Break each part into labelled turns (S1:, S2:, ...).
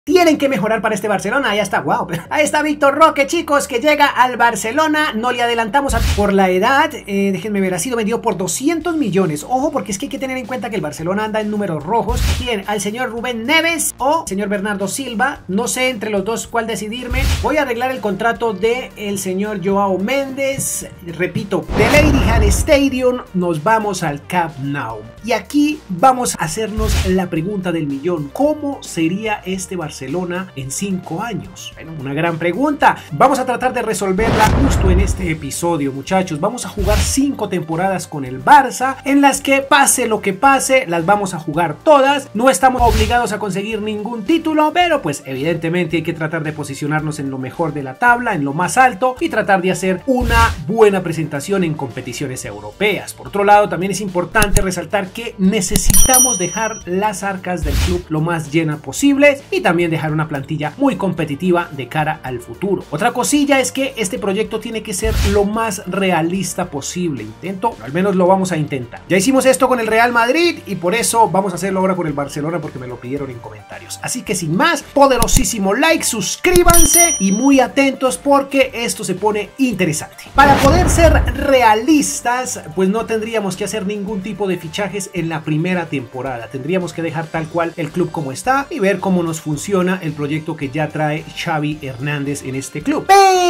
S1: tienen que mejorar para este Barcelona. Ahí está, wow. Ahí está Víctor Roque, chicos, que llega al Barcelona. No le adelantamos por la edad. Déjenme ver, ha sido vendido por 200 millones. Ojo, porque es que hay que tener en cuenta que el Barcelona anda en números rojos. ¿Quién? ¿Al señor Rubén Neves o señor Bernardo Silva? No sé entre los dos cuál decidirme. Voy a arreglar el contrato del señor Joao Méndez. Repito, del Etihad Stadium nos vamos al Camp Nou. Y aquí vamos a hacernos la pregunta del millón. ¿Cómo sería este Barcelona en 5 años? Bueno, una gran pregunta. Vamos a tratar de resolverla justo en este episodio, muchachos. Vamos a jugar 5 temporadas con el Barça, en las que pase lo que pase, las vamos a jugar todas. No estamos obligados a conseguir ningún título, pero pues evidentemente hay que tratar de posicionarnos en lo mejor de la tabla, en lo más alto, y tratar de hacer una buena presentación en competiciones europeas. Por otro lado, también es importante resaltar que necesitamos dejar las arcas del club lo más llenas posible y también dejar una plantilla muy competitiva de cara al futuro. Otra cosilla es que este proyecto tiene que ser lo más realista posible. Al menos lo vamos a intentar. Ya hicimos esto con el Real Madrid y por eso vamos a hacerlo ahora con el Barcelona, porque me lo pidieron en comentarios. Así que sin más, poderosísimo like, suscríbanse y muy atentos porque esto se pone interesante. Para poder ser realistas, pues no tendríamos que hacer ningún tipo de fichajes en la primera temporada. Tendríamos que dejar tal cual el club como está y ver cómo nos funciona el proyecto que ya trae Xavi Hernández en este club.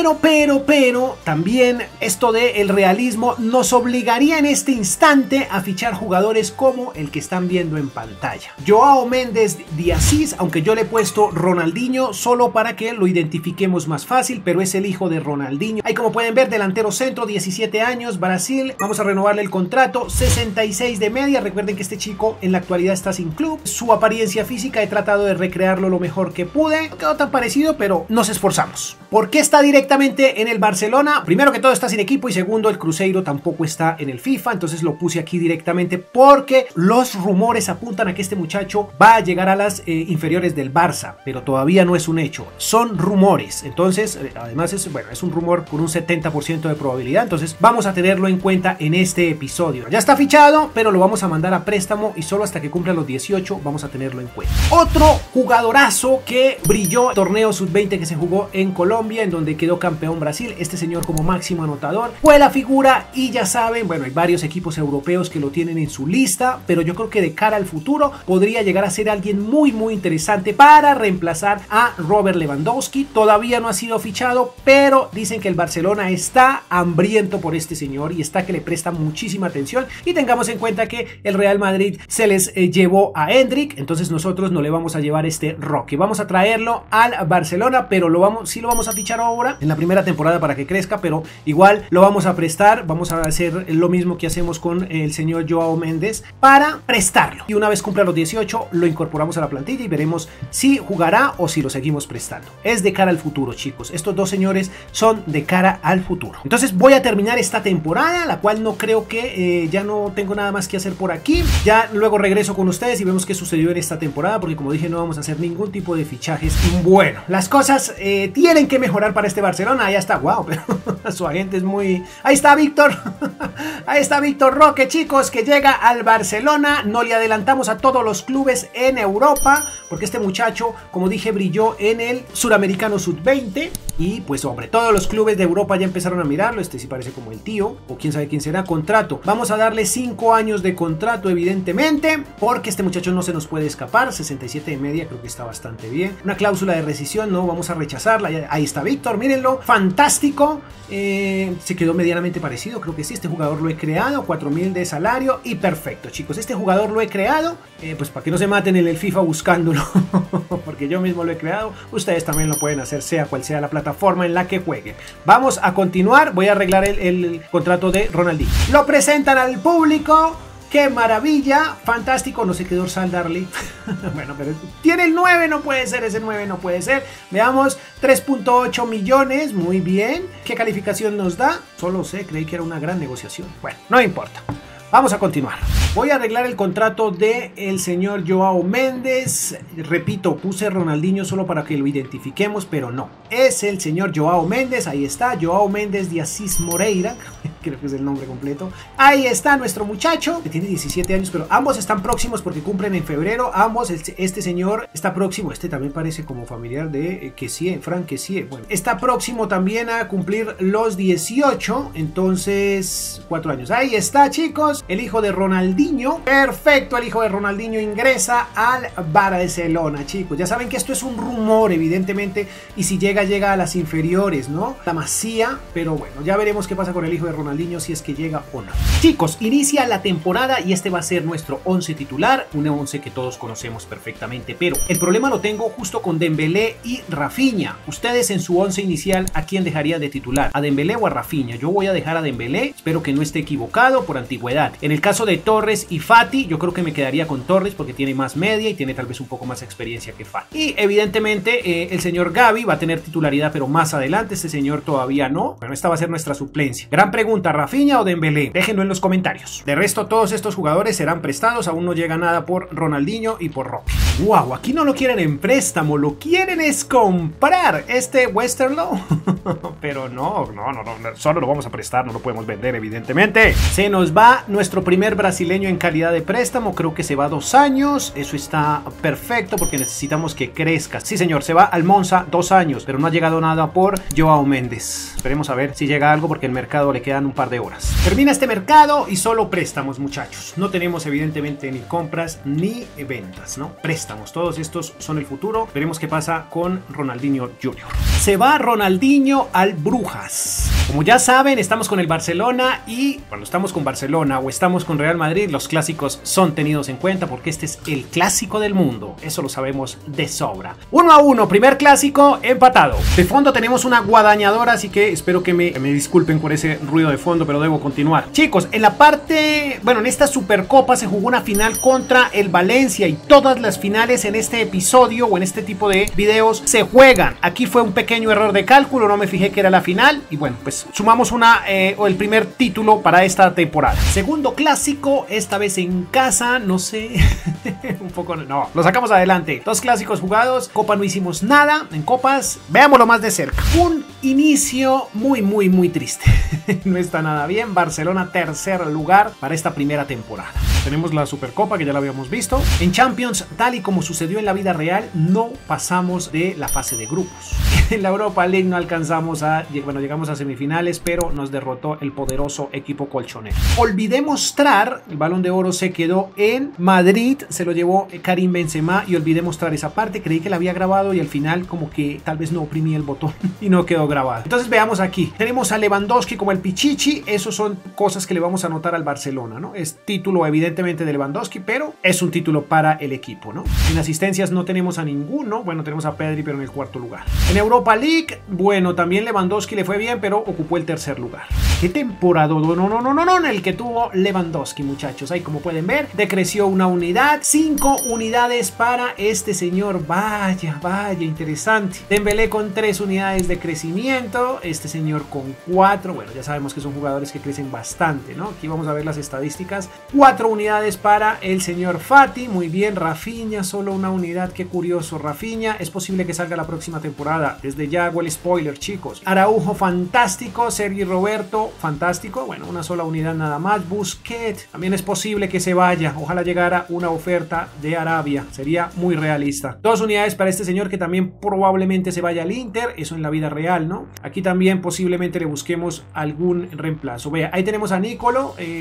S1: Pero también esto del realismo nos obligaría en este instante a fichar jugadores como el que están viendo en pantalla. Joao Méndez de Asís, aunque yo le he puesto Ronaldinho solo para que lo identifiquemos más fácil, pero es el hijo de Ronaldinho. Ahí como pueden ver, delantero centro, 17 años, Brasil. Vamos a renovarle el contrato, 66 de media. Recuerden que este chico en la actualidad está sin club. Su apariencia física he tratado de recrearlo lo mejor que pude. No quedó tan parecido, pero nos esforzamos. ¿Por qué está directamente en el Barcelona? Primero que todo está sin equipo y segundo el Cruzeiro tampoco está en el FIFA, entonces lo puse aquí directamente porque los rumores apuntan a que este muchacho va a llegar a las inferiores del Barça, pero todavía no es un hecho, son rumores. Entonces además es un rumor con un 70% de probabilidad, entonces vamos a tenerlo en cuenta en este episodio. Ya está fichado, pero lo vamos a mandar a préstamo y solo hasta que cumpla los 18 vamos a tenerlo en cuenta. Otro jugadorazo que brilló en el torneo sub-20 que se jugó en Colombia, en donde quedó campeón Brasil, este señor como máximo anotador fue la figura y ya saben, bueno, hay varios equipos europeos que lo tienen en su lista, pero yo creo que de cara al futuro podría llegar a ser alguien muy interesante para reemplazar a Robert Lewandowski. Todavía no ha sido fichado, pero dicen que el Barcelona está hambriento por este señor y está que le presta muchísima atención, y tengamos en cuenta que el Real Madrid se les llevó a Endrick, entonces nosotros no le vamos a llevar este Roque, vamos a traerlo al Barcelona, pero sí lo vamos a fichar ahora en la primera temporada para que crezca, pero igual lo vamos a prestar. Vamos a hacer lo mismo que hacemos con el señor Joao Méndez para prestarlo, y una vez cumpla los 18 lo incorporamos a la plantilla y veremos si jugará o si lo seguimos prestando. Es de cara al futuro, chicos, estos dos señores son de cara al futuro. Entonces voy a terminar esta temporada, la cual no creo que ya no tengo nada más que hacer por aquí. Ya luego regreso con ustedes y vemos qué sucedió en esta temporada, porque como dije no vamos a hacer ningún tipo de fichajes. Bueno, las cosas tienen que mejorar para este Barcelona. Ahí está, wow, pero su agente es muy... Ahí está Víctor. Ahí está Víctor Roque, chicos, que llega al Barcelona. No le adelantamos a todos los clubes en Europa, porque este muchacho, como dije, brilló en el Suramericano Sub-20. Y pues hombre, todos los clubes de Europa ya empezaron a mirarlo. Este sí parece como el tío, o quién sabe quién será. Contrato, vamos a darle 5 años de contrato evidentemente, porque este muchacho no se nos puede escapar. 67 de media, creo que está bastante bien. Una cláusula de rescisión, no vamos a rechazarla. Ahí está Víctor, mírenlo, fantástico. Se quedó medianamente parecido, creo que sí. Este jugador lo he creado, 4.000 de salario y perfecto, chicos, este jugador lo he creado, pues para que no se maten en el FIFA buscándolo, porque yo mismo lo he creado. Ustedes también lo pueden hacer, sea cual sea la plataforma en la que jueguen. Vamos a continuar, voy a arreglar el contrato de Ronaldinho. Lo presentan al público. ¡Qué maravilla! Fantástico, no sé qué dorsal darle. Bueno, pero tiene el 9, no puede ser, ese 9 no puede ser. Veamos, 3.8 millones, muy bien. ¿Qué calificación nos da? Solo sé, creí que era una gran negociación. Bueno, no importa. Vamos a continuar. Voy a arreglar el contrato de el señor Joao Méndez. Repito, puse Ronaldinho solo para que lo identifiquemos, pero no. Es el señor Joao Méndez, ahí está, Joao Méndez de Assis Moreira. Creo que es el nombre completo. Ahí está nuestro muchacho, que tiene 17 años, pero ambos están próximos porque cumplen en febrero. Ambos, este señor está próximo, este también parece como familiar de Kessie, Frank Kessie. Bueno, está próximo también a cumplir los 18, entonces 4 años. Ahí está, chicos, el hijo de Ronaldinho. Perfecto, el hijo de Ronaldinho ingresa al Barcelona, chicos. Ya saben que esto es un rumor, evidentemente, y si llega a las inferiores, ¿no? La Masía, pero bueno, ya veremos qué pasa con el hijo de Ronaldinho, si es que llega o no. Chicos, inicia la temporada y este va a ser nuestro 11 titular, un 11 que todos conocemos perfectamente, pero el problema lo tengo justo con Dembélé y Rafinha. Ustedes en su 11 inicial, ¿a quién dejaría de titular? ¿A Dembélé o a Rafinha? Yo voy a dejar a Dembélé, espero que no esté equivocado por antigüedad. En el caso de Torres y Fati, yo creo que me quedaría con Torres porque tiene más media y tiene tal vez un poco más experiencia que Fati. Y evidentemente el señor Gavi va a tener titularidad, pero más adelante. Este señor todavía no. Bueno, esta va a ser nuestra suplencia. Gran pregunta, Rafinha o Dembélé, déjenlo en los comentarios. De resto, todos estos jugadores serán prestados, aún no llega nada por Ronaldinho y por Roque. Wow, aquí no lo quieren en préstamo, lo quieren es comprar este Westerlo. Pero no, solo lo vamos a prestar, no lo podemos vender evidentemente. Se nos va nuestro primer brasileño en calidad de préstamo, creo que se va 2 años, eso está perfecto porque necesitamos que crezca. Sí señor, se va al Monza 2 años, pero no ha llegado nada por Joao Méndez. Esperemos a ver si llega algo porque el mercado le quedan un par de horas. Termina este mercado y solo préstamos, muchachos. No tenemos evidentemente ni compras ni ventas, ¿no? Préstamos, todos estos son el futuro. Veremos qué pasa con Ronaldinho Jr. Se va Ronaldinho al Brujas. Como ya saben, estamos con el Barcelona y cuando estamos con Barcelona o estamos con Real Madrid, los clásicos son tenidos en cuenta porque este es el clásico del mundo. Eso lo sabemos de sobra. 1-1, primer clásico empatado. De fondo tenemos una guadañadora, así que espero que me disculpen por ese ruido de fondo, pero debo continuar. Chicos, en la parte, bueno, en esta Supercopa se jugó una final contra el Valencia y todas las finales en este episodio o en este tipo de videos se juegan. Aquí fue un pequeño error de cálculo, no me fijé que era la final y bueno, pues sumamos el primer título para esta temporada. Segundo clásico, esta vez en casa, no sé, un poco, no, lo sacamos adelante. 2 clásicos jugados, Copa no hicimos nada, en Copas, veámoslo más de cerca. Un inicio muy triste, no está nada bien. Barcelona tercer lugar para esta primera temporada. Tenemos la Supercopa que ya la habíamos visto. En Champions, tal y como sucedió en la vida real, no pasamos de la fase de grupos. En la Europa League no alcanzamos llegamos a semifinales, pero nos derrotó el poderoso equipo colchonero. Olvidé mostrar, el Balón de Oro se quedó en Madrid, se lo llevó Karim Benzema y olvidé mostrar esa parte, creí que la había grabado y al final como que tal vez no oprimí el botón y no quedó grabado. Entonces veamos aquí, tenemos a Lewandowski como el Pichichi, esos son cosas que le vamos a anotar al Barcelona, ¿no? Es título evidentemente de Lewandowski, pero es un título para el equipo, ¿no? En asistencias no tenemos a ninguno, bueno, tenemos a Pedri, pero en el 4º lugar. En Europa League, bueno, también Lewandowski le fue bien, pero ocupó el 3er lugar. ¿Qué temporada? No, en el que tuvo Lewandowski, muchachos. Ahí como pueden ver, decreció una unidad, 5 unidades para este señor. Vaya, interesante. Dembélé con 3 unidades de crecimiento, este señor con 4. Bueno, ya sabemos que son jugadores que crecen bastante, ¿no? Aquí vamos a ver las estadísticas. 4 unidades para el señor Fati, muy bien. Rafinha, solo una unidad, qué curioso. Rafinha, es posible que salga la próxima temporada. Desde ya hago el spoiler, chicos. Araujo, fantástico. Sergi Roberto, fantástico. Bueno, una sola unidad nada más. Busquets, también es posible que se vaya. Ojalá llegara una oferta de Arabia. Sería muy realista. 2 unidades para este señor que también probablemente se vaya al Inter. Eso en la vida real, ¿no? Aquí también posiblemente le busquemos algún reemplazo. Vea, ahí tenemos a Nico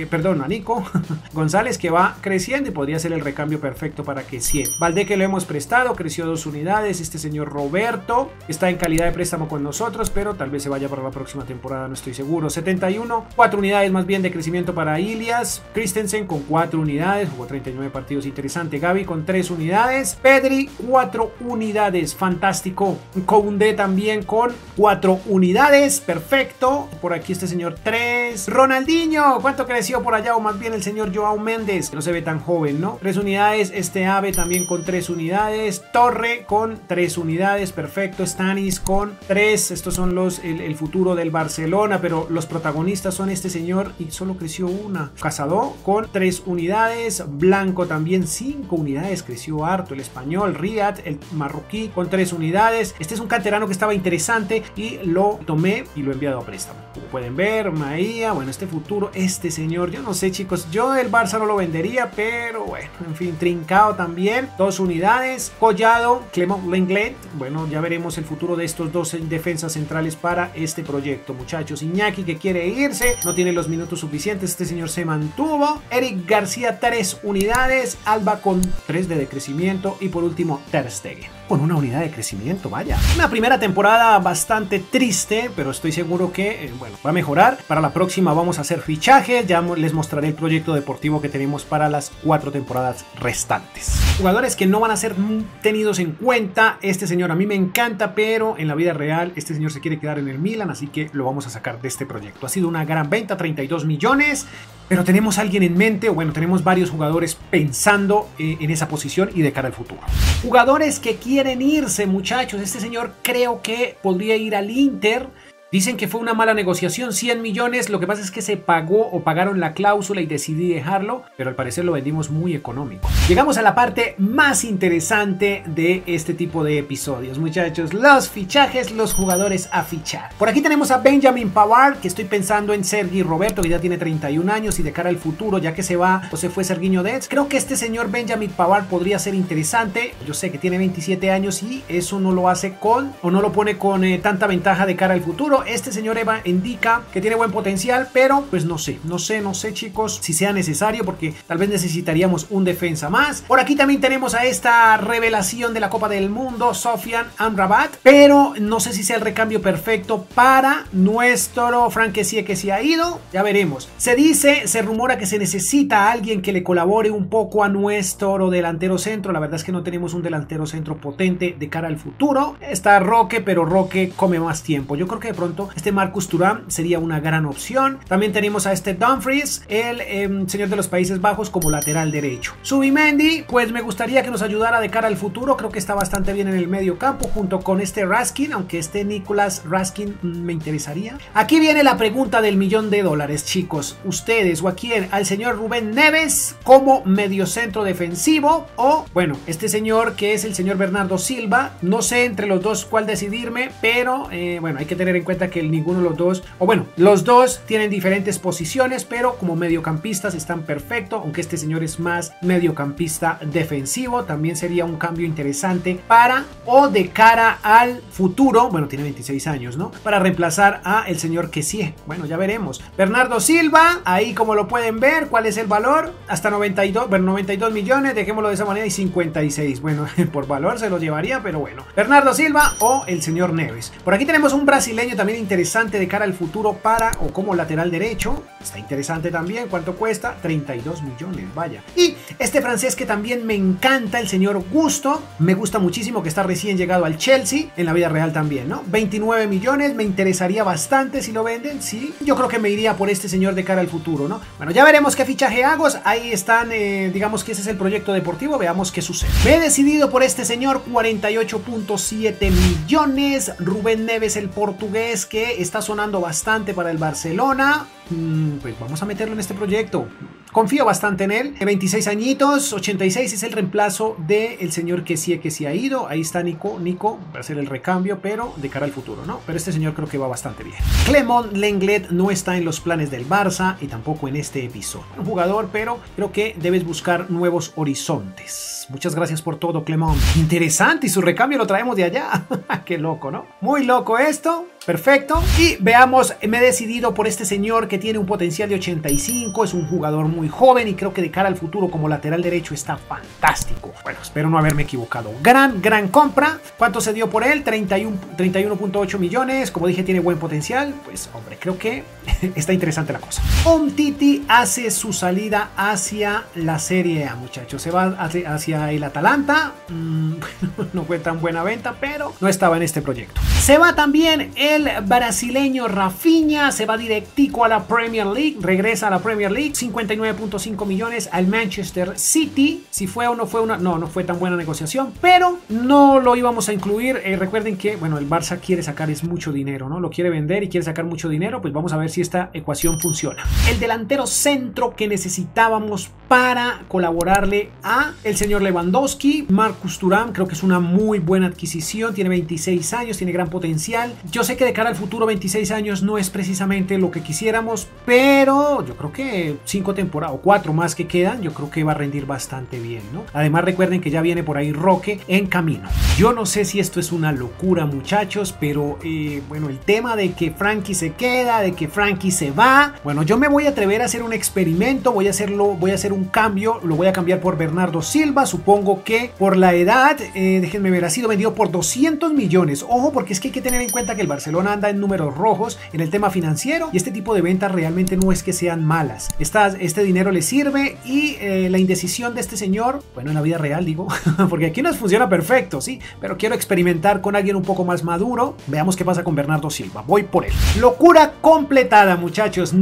S1: González que va creciendo y podría ser el recambio perfecto para que siempre. Valdé que lo hemos prestado, creció 2 unidades. Este señor Roberto está en calidad de préstamo con nosotros, pero tal vez se vaya para la próxima temporada, no estoy seguro. 71, 4 unidades más bien de crecimiento para Ilias. Christensen con 4 unidades, jugó 39 partidos, interesante. Gavi con 3 unidades. Pedri 4 unidades, fantástico. Koundé también con 4 unidades, perfecto. Por aquí este señor 3. Ronaldinho, ¿cuánto creció por allá? O más bien el señor Joao Méndez Hernández, no se ve tan joven, ¿no? 3 unidades, este Ave también con 3 unidades, Torre con 3 unidades, perfecto, Stanis con 3, estos son el futuro del Barcelona, pero los protagonistas son este señor y solo creció una. Casado con 3 unidades, Blanco también 5 unidades, creció harto, el español, Riyad, el marroquí con 3 unidades, este es un canterano que estaba interesante y lo tomé y lo he enviado a préstamo. Como pueden ver, Maía, bueno, este futuro, este señor, yo no sé chicos, yo el Barça no lo vendería, pero bueno, en fin, Trincao también, 2 unidades, Collado, Clement Lenglet, bueno, ya veremos el futuro de estos dos defensas centrales para este proyecto, muchachos. Iñaki que quiere irse, no tiene los minutos suficientes, este señor se mantuvo, Eric García 3 unidades, Alba con 3 de decrecimiento y por último Ter Stegen con 1 unidad de crecimiento, vaya. Una primera temporada bastante triste, pero estoy seguro que, bueno, va a mejorar. Para la próxima vamos a hacer fichajes, ya les mostraré el proyecto deportivo que tenemos para las 4 temporadas restantes. Jugadores que no van a ser tenidos en cuenta, este señor a mí me encanta, pero en la vida real este señor se quiere quedar en el Milan, así que lo vamos a sacar de este proyecto. Ha sido una gran venta, 32 millones, pero tenemos a alguien en mente, o bueno, tenemos varios jugadores pensando en esa posición y de cara al futuro. Jugadores que quieren irse, muchachos, este señor creo que podría ir al Inter. Dicen que fue una mala negociación, 100 millones, lo que pasa es que se pagó o pagaron la cláusula y decidí dejarlo, pero al parecer lo vendimos muy económico. Llegamos a la parte más interesante de este tipo de episodios, muchachos, los fichajes, los jugadores a fichar. Por aquí tenemos a Benjamin Pavard, que estoy pensando en Sergi Roberto, que ya tiene 31 años y de cara al futuro, ya que se va o se fue Sergiño Dest, creo que este señor Benjamin Pavard podría ser interesante. Yo sé que tiene 27 años y eso no lo hace con, o no lo pone con tanta ventaja de cara al futuro. Este señor Eva indica que tiene buen potencial, pero pues no sé chicos si sea necesario, porque tal vez necesitaríamos un defensa más. Por aquí también tenemos a esta revelación de la Copa del Mundo, Sofian Amrabat, pero no sé si sea el recambio perfecto para nuestro Franck Kessié, que se ha ido, ya veremos. Se rumora que se necesita a alguien que le colabore un poco a nuestro delantero centro. La verdad es que no tenemos un delantero centro potente de cara al futuro. Está Roque, pero Roque come más tiempo. Yo creo que de pronto este Marcus Thuram sería una gran opción. También tenemos a este Dumfries, el señor de los Países Bajos, como lateral derecho. Zubimendi, pues me gustaría que nos ayudara de cara al futuro. Creo que está bastante bien en el medio campo junto con este Raskin, aunque este Nicolas Raskin me interesaría. Aquí viene la pregunta del $1.000.000, chicos. Ustedes o a quién, al señor Rubén Neves como mediocentro defensivo, o bueno, este señor que es el señor Bernardo Silva. No sé entre los dos cuál decidirme, pero bueno, hay que tener en cuenta que ninguno de los dos, o bueno, los dos tienen diferentes posiciones, pero como mediocampistas están perfecto, aunque este señor es más mediocampista defensivo. También sería un cambio interesante para o de cara al futuro, bueno, tiene 26 años, ¿no? Para reemplazar a el señor Kessié. Bueno, ya veremos. Bernardo Silva, ahí como lo pueden ver, ¿cuál es el valor? Hasta 92, bueno, 92 millones, dejémoslo de esa manera, y 56. Bueno, por valor se lo llevaría, pero bueno. Bernardo Silva o el señor Neves. Por aquí tenemos un brasileño también interesante de cara al futuro para o como lateral derecho. Está interesante también. ¿Cuánto cuesta? 32 millones, vaya. Y este francés que también me encanta, el señor Gusto. Me gusta muchísimo, que está recién llegado al Chelsea. En la vida real también, ¿no? 29 millones. Me interesaría bastante si lo venden. Sí, yo creo que me iría por este señor de cara al futuro, ¿no? Bueno, ya veremos qué fichaje hago. Ahí están, digamos que ese es el proyecto deportivo. Veamos qué sucede. Me he decidido por este señor, 48.7 millones. Rubén Neves, el portugués, que está sonando bastante para el Barcelona. Pues vamos a meterlo en este proyecto. Confío bastante en él. 26 añitos, 86, es el reemplazo del señor Kessié, que se ha ido. Ahí está Nico va a ser el recambio, pero de cara al futuro, ¿no? Pero este señor creo que va bastante bien. Clement Lenglet no está en los planes del Barça y tampoco en este episodio. Un jugador, pero creo que debes buscar nuevos horizontes. Muchas gracias por todo, Clement. Interesante, y su recambio lo traemos de allá. Qué loco, ¿no? Muy loco esto. Perfecto. Y veamos, me he decidido por este señor que tiene un potencial de 85. Es un jugador muy joven y creo que de cara al futuro como lateral derecho está fantástico. Bueno, espero no haberme equivocado. Gran compra. ¿Cuánto se dio por él? 31.8 millones. Como dije, tiene buen potencial. Pues hombre, creo que está interesante la cosa. Umtiti hace su salida hacia la Serie A, muchachos. Se va hacia el Atalanta. No fue tan buena venta, pero no estaba en este proyecto. Se va también el brasileño Rafinha. Se va directico a la Premier League. Regresa a la Premier League. 59 19.5 millones al Manchester City. Si fue o no fue una... No fue tan buena negociación, pero no lo íbamos a incluir. Recuerden que, bueno, el Barça quiere sacar es mucho dinero, ¿no? Lo quiere vender y quiere sacar mucho dinero. Pues vamos a ver si esta ecuación funciona. El delantero centro que necesitábamos para colaborarle a el señor Lewandowski, Marcus Thuram, creo que es una muy buena adquisición. Tiene 26 años, tiene gran potencial. Yo sé que de cara al futuro 26 años no es precisamente lo que quisiéramos, pero yo creo que 5 temporadas o 4 más que quedan, yo creo que va a rendir bastante bien, ¿no? Además recuerden que ya viene por ahí Roque en camino. Yo no sé si esto es una locura, muchachos, pero bueno, el tema de que Frankie se queda, de que Frankie se va, bueno, yo me voy a atrever a hacer un experimento, voy a hacer un cambio, lo voy a cambiar por Bernardo Silva. Supongo que por la edad, déjenme ver, ha sido vendido por 200 millones. Ojo, porque es que hay que tener en cuenta que el Barcelona anda en números rojos en el tema financiero y este tipo de ventas realmente no es que sean malas. Este dinero le sirve y la indecisión de este señor, bueno, en la vida real digo, porque aquí nos funciona perfecto, sí, pero quiero experimentar con alguien un poco más maduro. Veamos qué pasa con Bernardo Silva, voy por él. Locura completada, muchachos,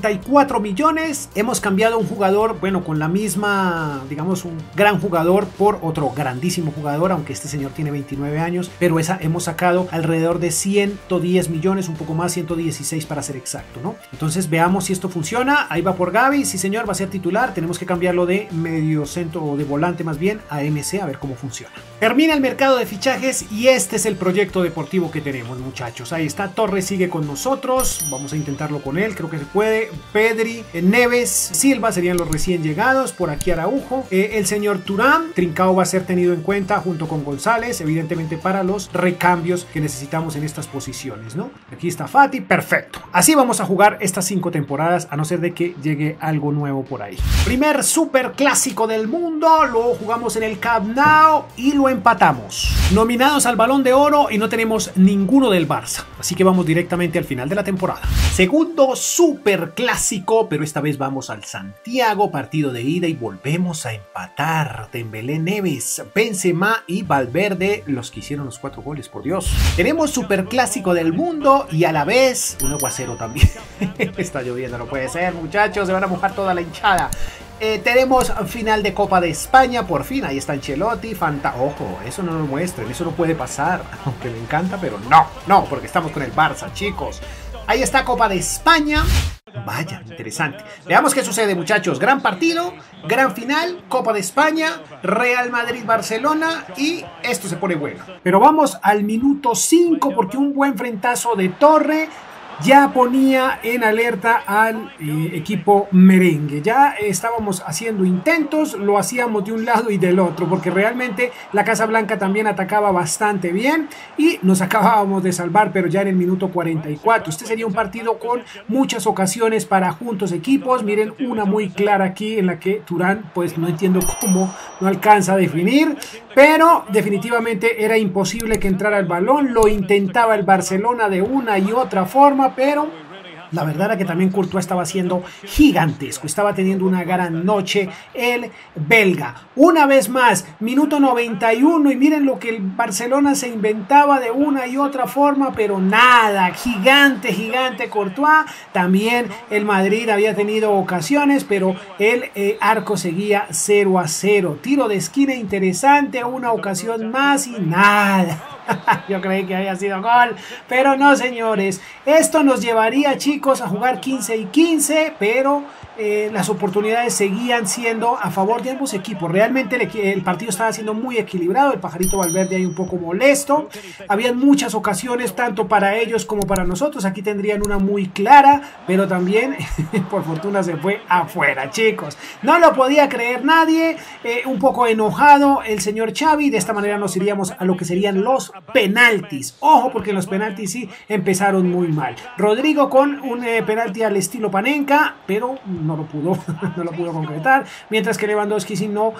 S1: 94 millones. Hemos cambiado un jugador, bueno, con la misma, digamos, un gran jugador por otro grandísimo jugador, aunque este señor tiene 29 años, pero hemos sacado alrededor de 110 millones, un poco más, 116 para ser exacto, ¿no? Entonces veamos si esto funciona. Ahí va por Gavi, sí señor, va a ser titular. Tenemos que cambiarlo de medio centro o de volante más bien a MC, a ver cómo funciona. Termina el mercado de fichajes y este es el proyecto deportivo que tenemos, muchachos. Ahí está, Torres sigue con nosotros, vamos a intentarlo con él, creo que se puede. Pedri, Neves, Silva serían los recién llegados, por aquí Araujo, el señor Thuram, Trincao va a ser tenido en cuenta junto con González, evidentemente para los recambios que necesitamos en estas posiciones, ¿no? Aquí está Fati, perfecto. Así vamos a jugar estas 5 temporadas, a no ser de que llegue algo nuevo por ahí. Primer super clásico del mundo, lo jugamos en el Camp Nou y lo empatamos. Nominados al Balón de Oro y no tenemos ninguno del Barça, así que vamos directamente al final de la temporada. Segundo super clásico, pero esta vez vamos al Santiago, partido de ida y volvemos a empatar. Dembélé, Neves, Benzema y Valverde, los que hicieron los 4 goles, por Dios. Tenemos super clásico del mundo y a la vez un aguacero también. Está lloviendo, no puede ser, muchachos, se van a mojar toda la hinchada. Tenemos final de Copa de España, por fin, ahí está Ancelotti, ojo, eso no lo muestren, eso no puede pasar, aunque me encanta, pero no, porque estamos con el Barça, chicos. Ahí está Copa de España. Vaya, interesante. Veamos qué sucede, muchachos. Gran partido, gran final, Copa de España, Real Madrid-Barcelona y esto se pone bueno. Pero vamos al minuto 5 porque un buen frentazo de Torre ya ponía en alerta al equipo merengue. Ya estábamos haciendo intentos, lo hacíamos de un lado y del otro, porque realmente la Casa Blanca también atacaba bastante bien y nos acabábamos de salvar, pero ya en el minuto 44. Este sería un partido con muchas ocasiones para juntos equipos. Miren una muy clara aquí en la que Thuram, pues no entiendo cómo no alcanza a definir, pero definitivamente era imposible que entrara el balón. Lo intentaba el Barcelona de una y otra forma, pero la verdad era que también Courtois estaba siendo gigantesco, estaba teniendo una gran noche el belga. Una vez más, minuto 91 y miren lo que el Barcelona se inventaba de una y otra forma, pero nada, gigante Courtois. También el Madrid había tenido ocasiones, pero el arco seguía 0-0. Tiro de esquina interesante, una ocasión más y nada. Yo creí que había sido gol, pero no, señores. Esto nos llevaría, chicos, a jugar 15 y 15, pero las oportunidades seguían siendo a favor de ambos equipos. Realmente el partido estaba siendo muy equilibrado. El pajarito Valverde ahí un poco molesto. Habían muchas ocasiones tanto para ellos como para nosotros. Aquí tendrían una muy clara, pero también por fortuna se fue afuera, chicos. No lo podía creer nadie. Un poco enojado el señor Xavi. De esta manera nos iríamos a lo que serían los penaltis. Ojo, porque los penaltis sí empezaron muy mal. Rodrigo con un penalti al estilo Panenka, pero no lo pudo concretar, mientras que Lewandowski sí no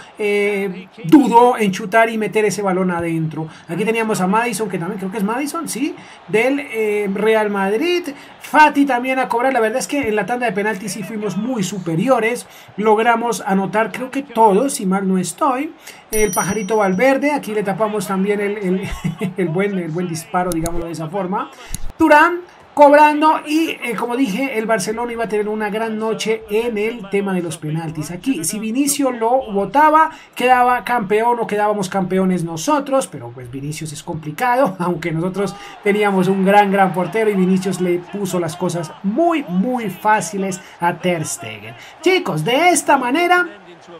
S1: dudó en chutar y meter ese balón adentro. Aquí teníamos a Maddison, que también creo que es Maddison, sí, del Real Madrid. Fati también a cobrar. La verdad es que en la tanda de penaltis sí fuimos muy superiores, logramos anotar, creo que todos, si mal no estoy. El pajarito Valverde, aquí le tapamos también el buen disparo, digámoslo de esa forma. Thuram cobrando y como dije, el Barcelona iba a tener una gran noche en el tema de los penaltis. Aquí, si Vinicius lo votaba, quedaba campeón o quedábamos campeones nosotros, pero pues Vinicius es complicado, aunque nosotros teníamos un gran portero y Vinicius le puso las cosas muy fáciles a Ter Stegen. Chicos, de esta manera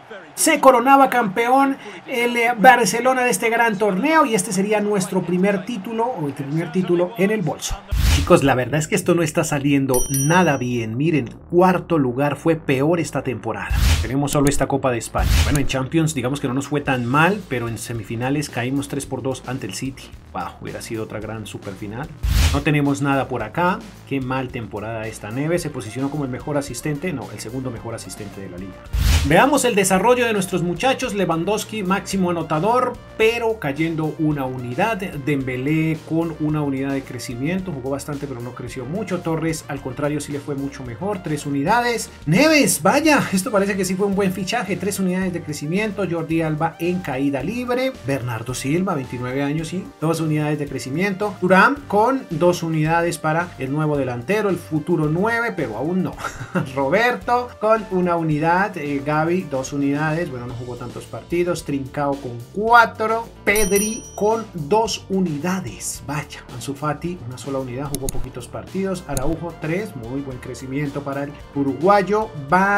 S1: se coronaba campeón el Barcelona de este gran torneo y este sería nuestro primer título o el primer título en el bolso. Chicos, la verdad es que esto no está saliendo nada bien. Miren, cuarto lugar, fue peor esta temporada. Tenemos solo esta Copa de España. Bueno, en Champions digamos que no nos fue tan mal, pero en semifinales caímos 3-2 ante el City. Wow, hubiera sido otra gran superfinal. No tenemos nada por acá. Qué mal temporada esta. Neves se posicionó como el mejor asistente, no, el segundo mejor asistente de la liga. Veamos el desarrollo de nuestros muchachos. Lewandowski máximo anotador, pero cayendo una unidad. Dembélé con una unidad de crecimiento, jugó bastante pero no creció mucho. Torres al contrario sí le fue mucho mejor, 3 unidades. Neves, vaya, esto parece que sí fue un buen fichaje, 3 unidades de crecimiento. Jordi Alba en caída libre. Bernardo Silva, 29 años y 2 unidades de crecimiento. Thuram con 2 unidades para el nuevo delantero, el futuro 9, pero aún no. Roberto con una unidad, Gavi 2 unidades, bueno, no jugó tantos partidos. Trincao con 4, Pedri con 2 unidades, vaya. Ansu Fati una sola unidad, jugó poquitos partidos. Araujo 3, muy buen crecimiento para el uruguayo.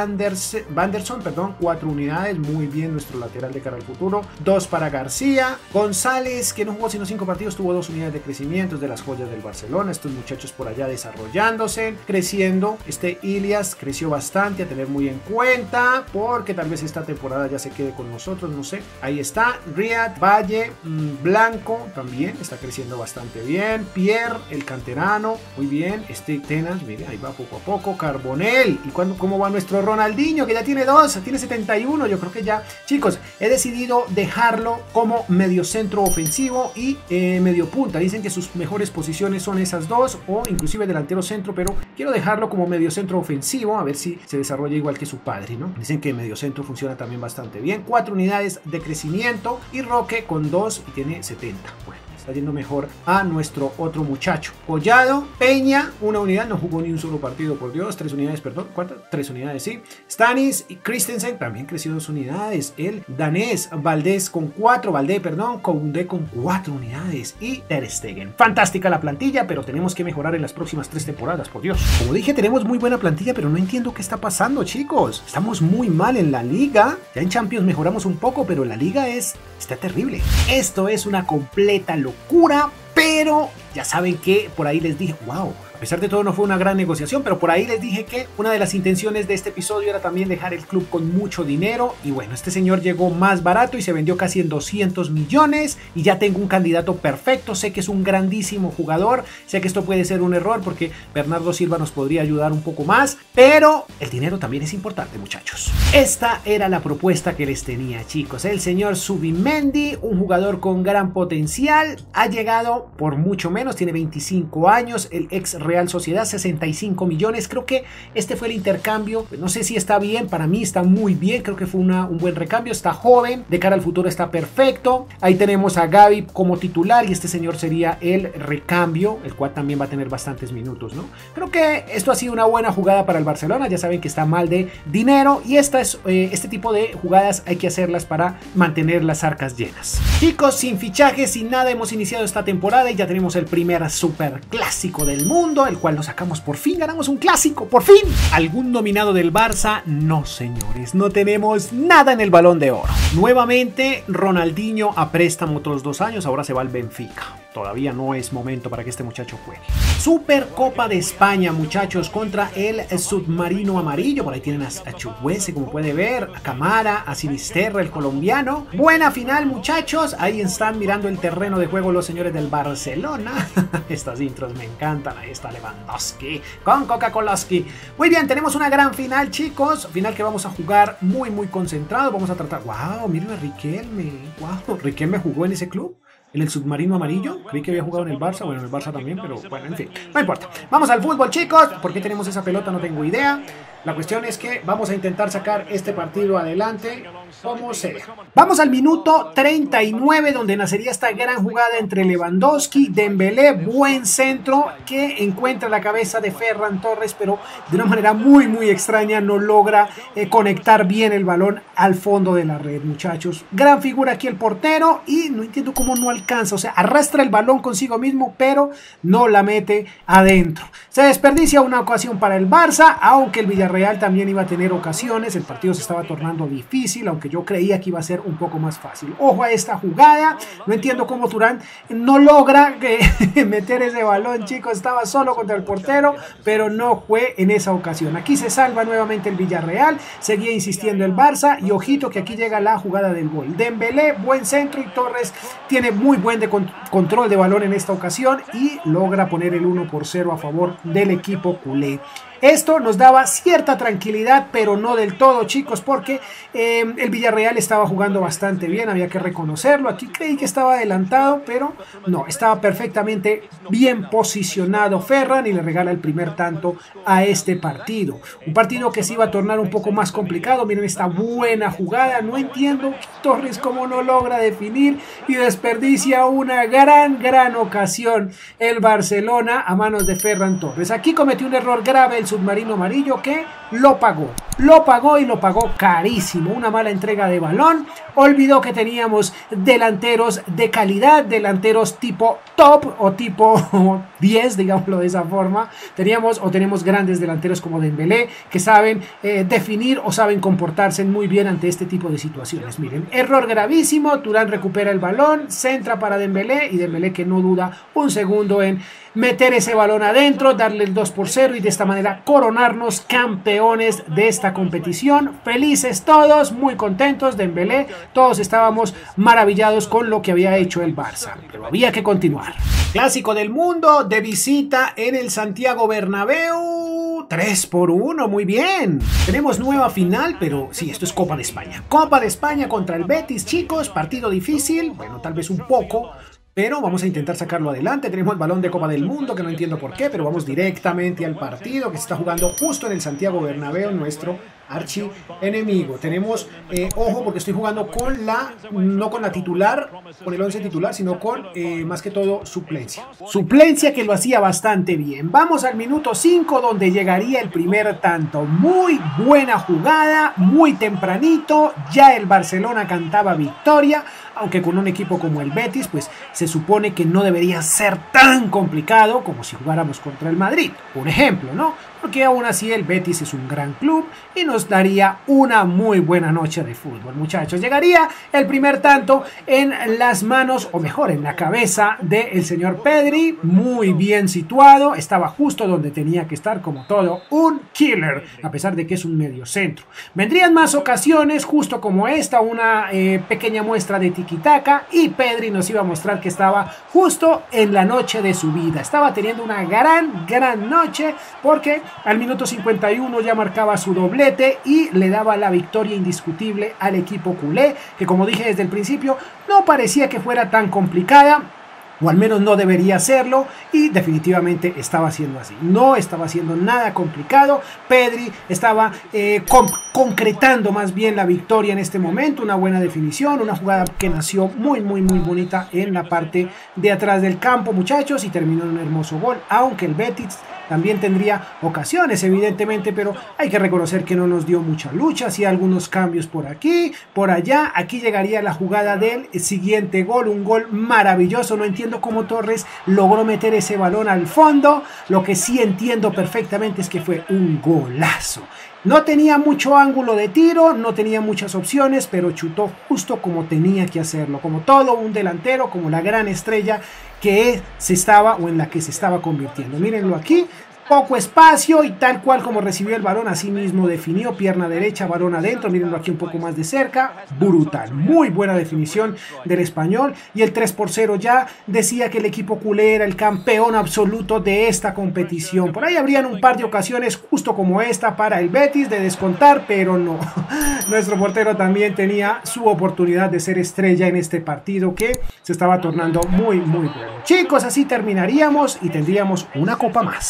S1: Vanderson, 4 unidades, muy bien nuestro lateral de cara al futuro. 2 para García. González, que no jugó sino 5 partidos, tuvo 2 unidades de crecimiento, es de las joyas del Barcelona. Estos muchachos por allá desarrollándose, creciendo. Ilias creció bastante, a tener muy en cuenta, porque tal vez esta temporada ya se quede con nosotros, no sé. Ahí está, Riyad, Valle, Blanco también está creciendo bastante bien. Pierre, el canterano, muy bien. Tenas, mire, ahí va poco a poco. Carbonell, ¿y cómo va nuestro Ronaldinho? Que ya tiene 2, tiene 71, yo creo que ya. Chicos, he decidido dejarlo como medio centro ofensivo y medio punta. Dicen que sus mejores posiciones son esas dos, o inclusive delantero centro, pero quiero dejarlo como medio centro ofensivo, a ver si se desarrolla igual que su padre, ¿no? Dicen que medio centro funciona también bastante bien. 4 unidades de crecimiento y Roque con 2 y tiene 70. Bueno, está yendo mejor a nuestro otro muchacho. Collado, Peña, 1 unidad, no jugó ni un solo partido, por Dios. 3 unidades, perdón, ¿cuántas? 3 unidades, sí. Stanis y Christensen también creció 2 unidades. El danés, Valdés con 4, Koundé con 4 unidades y Ter Stegen. Fantástica la plantilla, pero tenemos que mejorar en las próximas 3 temporadas, por Dios. Como dije, tenemos muy buena plantilla, pero no entiendo qué está pasando, chicos. Estamos muy mal en la liga. Ya en Champions mejoramos un poco, pero la liga está terrible. Esto es una completa locura, pero ya saben que por ahí les dije, wow, a pesar de todo no fue una gran negociación, pero por ahí les dije que una de las intenciones de este episodio era también dejar el club con mucho dinero. Y bueno, este señor llegó más barato y se vendió casi en 200 millones y ya tengo un candidato perfecto. Sé que es un grandísimo jugador, sé que esto puede ser un error porque Bernardo Silva nos podría ayudar un poco más, pero el dinero también es importante, muchachos. Esta era la propuesta que les tenía, chicos. El señor Zubimendi, un jugador con gran potencial, ha llegado por mucho menos, tiene 25 años, el ex Real Sociedad, 65 millones. Creo que este fue el intercambio. No sé si está bien, para mí está muy bien. Creo que fue un buen recambio. Está joven, de cara al futuro está perfecto. Ahí tenemos a Gavi como titular y este señor sería el recambio, el cual también va a tener bastantes minutos, ¿no? Creo que esto ha sido una buena jugada para el Barcelona. Ya saben que está mal de dinero y este tipo de jugadas hay que hacerlas para mantener las arcas llenas. Chicos, sin fichajes, sin nada, hemos iniciado esta temporada y ya tenemos el primer super clásico del mundo, el cual lo sacamos por fin, ganamos un clásico, por fin. ¿Algún nominado del Barça? No, señores, no tenemos nada en el Balón de Oro. Nuevamente, Ronaldinho a préstamo otros 2 años, ahora se va al Benfica. Todavía no es momento para que este muchacho juegue. Supercopa de España, muchachos, contra el submarino amarillo. Por ahí tienen a Chukwueze, como puede ver, a Camara, a Sinisterra, el colombiano. Buena final, muchachos. Ahí están mirando el terreno de juego los señores del Barcelona. Estas intros me encantan. Ahí está Lewandowski con Coca-Colowski. Muy bien, tenemos una gran final, chicos. Final que vamos a jugar muy concentrado. Vamos a tratar... ¡Wow! Miren a Riquelme. ¡Wow! ¿Riquelme jugó en ese club? ¿En el submarino amarillo? Creí que había jugado en el Barça. Bueno, en el Barça también, pero bueno, en fin. No importa. Vamos al fútbol, chicos. ¿Por qué tenemos esa pelota? No tengo idea. La cuestión es que vamos a intentar sacar este partido adelante como sea. Vamos al minuto 39, donde nacería esta gran jugada entre Lewandowski, Dembélé, buen centro que encuentra la cabeza de Ferran Torres, pero de una manera muy extraña no logra conectar bien el balón al fondo de la red, muchachos. Gran figura aquí el portero y no entiendo cómo no alcanza, o sea, arrastra el balón consigo mismo, pero no la mete adentro. Se desperdicia una ocasión para el Barça, aunque el Villarreal también iba a tener ocasiones. El partido se estaba tornando difícil, aunque yo creía que iba a ser un poco más fácil. Ojo a esta jugada, no entiendo cómo Thuram no logra meter ese balón, chicos. Estaba solo contra el portero, pero no fue en esa ocasión. Aquí se salva nuevamente el Villarreal, seguía insistiendo el Barça y ojito que aquí llega la jugada del gol. Dembélé, buen centro y Torres tiene muy buen control de balón en esta ocasión y logra poner el 1-0 a favor del equipo culé. Esto nos daba cierta tranquilidad, pero no del todo, chicos, porque el Villarreal estaba jugando bastante bien, había que reconocerlo. Aquí creí que estaba adelantado, pero no, estaba perfectamente bien posicionado Ferran y le regala el primer tanto a este partido. Un partido que se iba a tornar un poco más complicado. Miren esta buena jugada, no entiendo Torres cómo no logra definir y desperdicia una gran ocasión el Barcelona a manos de Ferran Torres. Aquí cometió un error grave el submarino amarillo que lo pagó y lo pagó carísimo. Una mala entrega de balón, olvidó que teníamos delanteros de calidad, delanteros tipo top o tipo 10, digámoslo de esa forma. Tenemos grandes delanteros como Dembélé que saben definir o saben comportarse muy bien ante este tipo de situaciones. Miren, error gravísimo. Thuram recupera el balón, centra para Dembélé y Dembélé que no duda un segundo en meter ese balón adentro, darle el 2-0 y de esta manera coronarnos campeones de esta competición. Felices todos, muy contentos. Dembélé, todos estábamos maravillados con lo que había hecho el Barça, pero había que continuar. Clásico del mundo de visita en el Santiago Bernabéu, 3-1, muy bien. Tenemos nueva final, pero sí, esto es Copa de España. Copa de España contra el Betis, chicos, partido difícil, bueno, tal vez un poco, pero vamos a intentar sacarlo adelante. Tenemos el balón de Copa del Mundo, que no entiendo por qué, pero vamos directamente al partido que se está jugando justo en el Santiago Bernabéu, nuestro archi enemigo. Tenemos, ojo, porque estoy jugando con no con la titular, con el 11 titular, sino con, más que todo, suplencia. Suplencia que lo hacía bastante bien. Vamos al minuto 5, donde llegaría el primer tanto. Muy buena jugada, muy tempranito. Ya el Barcelona cantaba victoria, aunque con un equipo como el Betis, pues se supone que no debería ser tan complicado como si jugáramos contra el Madrid, por ejemplo, ¿no? Porque aún así el Betis es un gran club y nos daría una muy buena noche de fútbol, muchachos. Llegaría el primer tanto en las manos, o mejor, en la cabeza del señor Pedri, muy bien situado, estaba justo donde tenía que estar, como todo un killer, a pesar de que es un medio centro. Vendrían más ocasiones, justo como esta, una pequeña muestra de tiki-taka, y Pedri nos iba a mostrar que estaba justo en la noche de su vida. Estaba teniendo una gran noche, porque al minuto 51 ya marcaba su doblete y le daba la victoria indiscutible al equipo culé, que como dije desde el principio, no parecía que fuera tan complicada, o al menos no debería serlo, y definitivamente estaba siendo así. No estaba siendo nada complicado. Pedri estaba concretando más bien la victoria en este momento. Una buena definición, una jugada que nació muy bonita en la parte de atrás del campo, muchachos, y terminó en un hermoso gol, aunque el Betis también tendría ocasiones, evidentemente, pero hay que reconocer que no nos dio mucha lucha. Hacía algunos cambios por aquí, por allá. Aquí llegaría la jugada del siguiente gol, un gol maravilloso. No entiendo cómo Torres logró meter ese balón al fondo. Lo que sí entiendo perfectamente es que fue un golazo. No tenía mucho ángulo de tiro, no tenía muchas opciones, pero chutó justo como tenía que hacerlo, como todo un delantero, como la gran estrella que se estaba o en la que se estaba convirtiendo. Mírenlo aquí, poco espacio y tal cual como recibió el balón, así mismo definió, pierna derecha, balón adentro. Mírenlo aquí un poco más de cerca, brutal, muy buena definición del español, y el 3-0 ya decía que el equipo culé era el campeón absoluto de esta competición. Por ahí habrían un par de ocasiones justo como esta para el Betis de descontar, pero no, nuestro portero también tenía su oportunidad de ser estrella en este partido que se estaba tornando muy bueno. Chicos, así terminaríamos y tendríamos una copa más.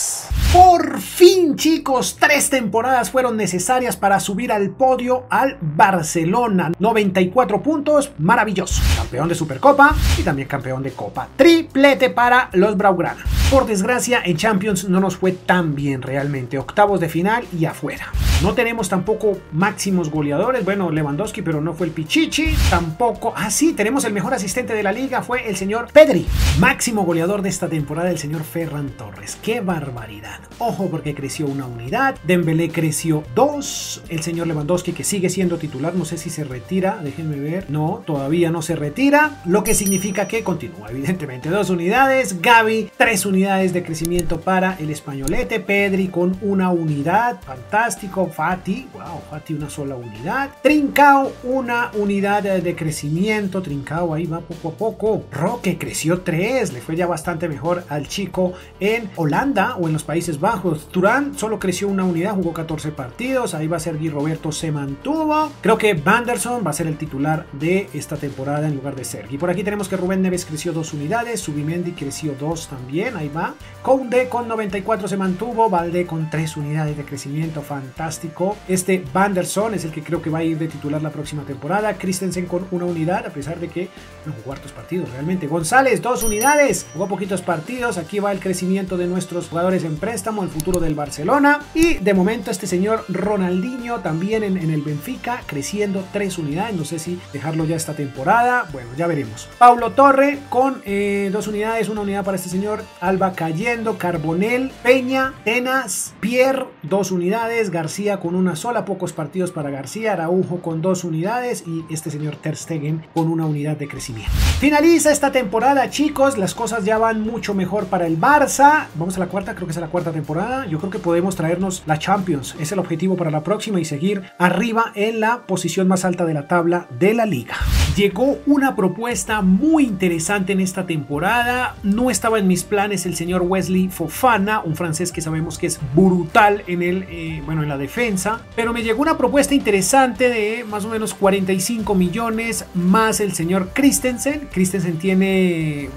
S1: Por fin, chicos, 3 temporadas fueron necesarias para subir al podio al Barcelona. 94 puntos, maravilloso. Campeón de Supercopa y también campeón de Copa. Triplete para los Blaugrana. Por desgracia, en Champions no nos fue tan bien realmente. Octavos de final y afuera. No tenemos tampoco máximos goleadores. Bueno, Lewandowski, pero no fue el Pichichi. Tampoco. Ah, sí, tenemos el mejor asistente de la liga. Fue el señor Pedri. Máximo goleador de esta temporada, el señor Ferran Torres. ¡Qué barbaridad! Ojo, porque creció una unidad. Dembélé creció 2. El señor Lewandowski, que sigue siendo titular. No sé si se retira. Déjenme ver. No, todavía no se retira. Lo que significa que continúa, evidentemente. 2 unidades. Gavi, 3 unidades de crecimiento para el españolete. Pedri con una unidad. Fantástico. Fati, wow, Fati una sola unidad. Trincao, una unidad de crecimiento. Trincao ahí va poco a poco. Roque creció 3, le fue ya bastante mejor al chico en Holanda o en los Países Bajos. Turán solo creció una unidad, jugó 14 partidos. Ahí va a ser Sergi Roberto, se mantuvo. Creo que Vanderson va a ser el titular de esta temporada en lugar de Sergi. Por aquí tenemos que Rubén Neves creció 2 unidades. Subimendi creció 2 también, ahí va. Koundé con 94 se mantuvo. Valdé con 3 unidades de crecimiento, fantástico. Este Vanderson es el que creo que va a ir de titular la próxima temporada. Christensen con una unidad, a pesar de que no jugó hartos partidos realmente. González, 2 unidades, jugó poquitos partidos. Aquí va el crecimiento de nuestros jugadores en préstamo, el futuro del Barcelona. Y de momento este señor Ronaldinho también en el Benfica, creciendo 3 unidades. No sé si dejarlo ya esta temporada. Bueno, ya veremos. Paulo Torre con 2 unidades, una unidad para este señor. Alba cayendo, Carbonell, Peña, Tenas, Pierre, 2 unidades. García con una sola, pocos partidos para García. Araujo con 2 unidades y este señor Ter Stegen con una unidad de crecimiento. Finaliza esta temporada, chicos. Las cosas ya van mucho mejor para el Barça. Vamos a la cuarta, creo que es la cuarta temporada. Yo creo que podemos traernos la Champions. Es el objetivo para la próxima y seguir arriba en la posición más alta de la tabla de la liga. Llegó una propuesta muy interesante en esta temporada. No estaba en mis planes el señor Wesley Fofana, un francés que sabemos que es brutal en en la defensa, pero me llegó una propuesta interesante de más o menos 45 millones más el señor Christensen. Christensen tiene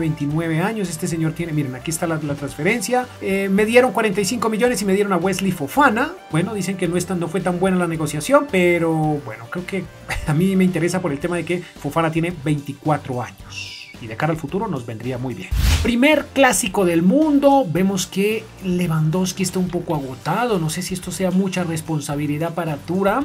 S1: 29 años. Este señor tiene, miren, aquí está la transferencia. Me dieron 45 millones y me dieron a Wesley Fofana. Bueno, dicen que no fue tan buena la negociación, pero bueno, creo que a mí me interesa por el tema de que Fofana tiene 24 años. Y de cara al futuro nos vendría muy bien. Primer clásico del mundo. Vemos que Lewandowski está un poco agotado. No sé si esto sea mucha responsabilidad para Thuram,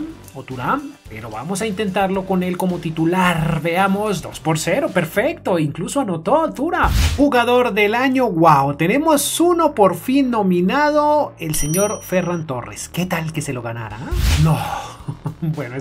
S1: pero vamos a intentarlo con él como titular. Veamos, 2-0, perfecto. Incluso anotó Thuram. Jugador del año, wow. Tenemos uno por fin nominado, el señor Ferran Torres. ¿Qué tal que se lo ganara? No. Bueno,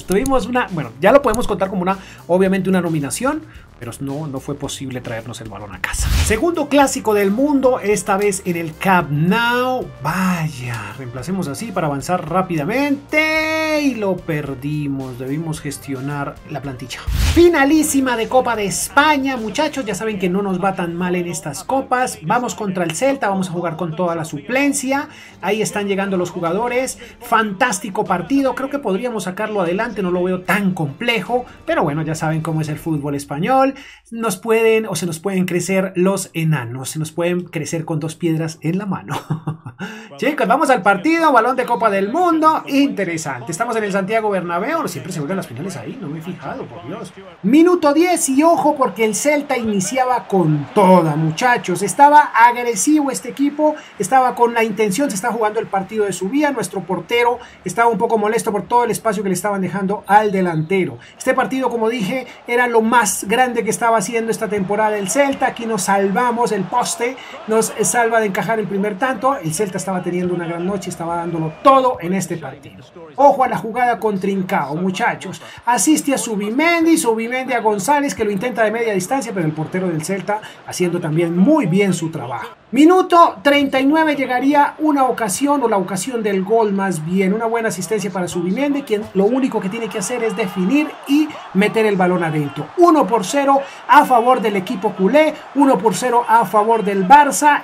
S1: ya lo podemos contar como obviamente una nominación, pero no fue posible traernos el balón a casa. Segundo clásico del mundo, esta vez en el Camp Nou. Vaya, reemplacemos así para avanzar rápidamente y lo perdimos. Debimos gestionar la plantilla. Finalísima de Copa de España, muchachos. Ya saben que no nos va tan mal en estas copas. Vamos contra el Celta, vamos a jugar con toda la suplencia. Ahí están llegando los jugadores. Fantástico partido, creo que podríamos sacarlo adelante, no lo veo tan complejo, pero bueno, ya saben cómo es el fútbol español. Se nos pueden crecer los enanos, se nos pueden crecer con 2 piedras en la mano. Chicos, vamos al partido, balón de Copa del Mundo, interesante. Estamos en el Santiago Bernabéu, siempre se vuelven las finales ahí, no me he fijado, por Dios. Minuto 10 y ojo porque el Celta iniciaba con toda, muchachos. Estaba agresivo este equipo, estaba con la intención, se está jugando el partido de su vida. Nuestro portero estaba un poco molesto por todo el espacio que le estaban dejando al delantero. Este partido, como dije, era lo más grande que estaba haciendo esta temporada el Celta. Aquí nos salvamos, el poste nos salva de encajar el primer tanto. El Celta estaba teniendo una gran noche, estaba dándolo todo en este partido. Ojo a la jugada con Trincao, muchachos. Asiste a Subimendi a González, que lo intenta de media distancia, pero el portero del Celta haciendo también muy bien su trabajo. Minuto 39 llegaría una ocasión, o la ocasión del gol más bien, una buena asistencia para Subimendi, quien lo único que tiene que hacer es definir y meter el balón adentro. 1-0 a favor del equipo culé, 1-0 a favor del Barça.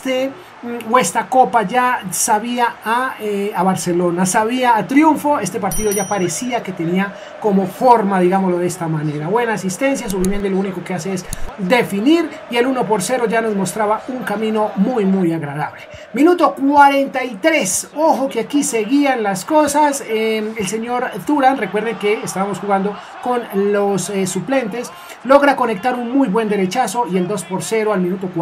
S1: Esta copa ya sabía a Barcelona, sabía a triunfo. Este partido ya parecía que tenía como forma, digámoslo de esta manera. Buena asistencia, Zubimendi lo único que hace es definir y el 1-0 ya nos mostraba un camino muy agradable. Minuto 43, ojo que aquí seguían las cosas. El señor Thuram, recuerden que estábamos jugando con los suplentes, logra conectar un muy buen derechazo y el 2-0 al minuto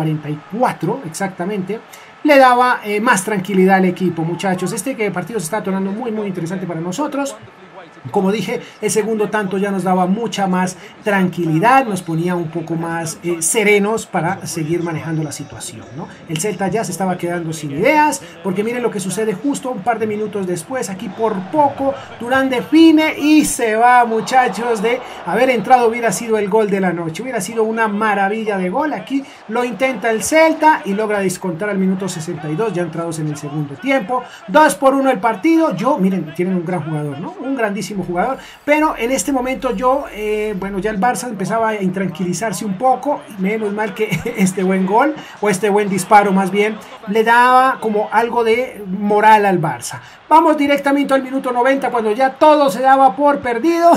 S1: 44 exactamente le daba más tranquilidad al equipo, muchachos. Este partido se está tornando muy interesante para nosotros. Como dije, el segundo tanto ya nos daba mucha más tranquilidad, nos ponía un poco más serenos para seguir manejando la situación, ¿no? El Celta ya se estaba quedando sin ideas, porque miren lo que sucede justo un par de minutos después. Aquí por poco Thuram define y se va, muchachos. De haber entrado hubiera sido el gol de la noche, hubiera sido una maravilla de gol. Aquí lo intenta el Celta y logra descontar al minuto 62, ya entrados en el segundo tiempo. 2-1 el partido. Miren, tienen un gran jugador, ¿no? Un grandísimo jugador, pero en este momento bueno, ya el Barça empezaba a intranquilizarse un poco, menos mal que este buen gol, o este buen disparo más bien, le daba como algo de moral al Barça. Vamos directamente al minuto 90, cuando ya todo se daba por perdido.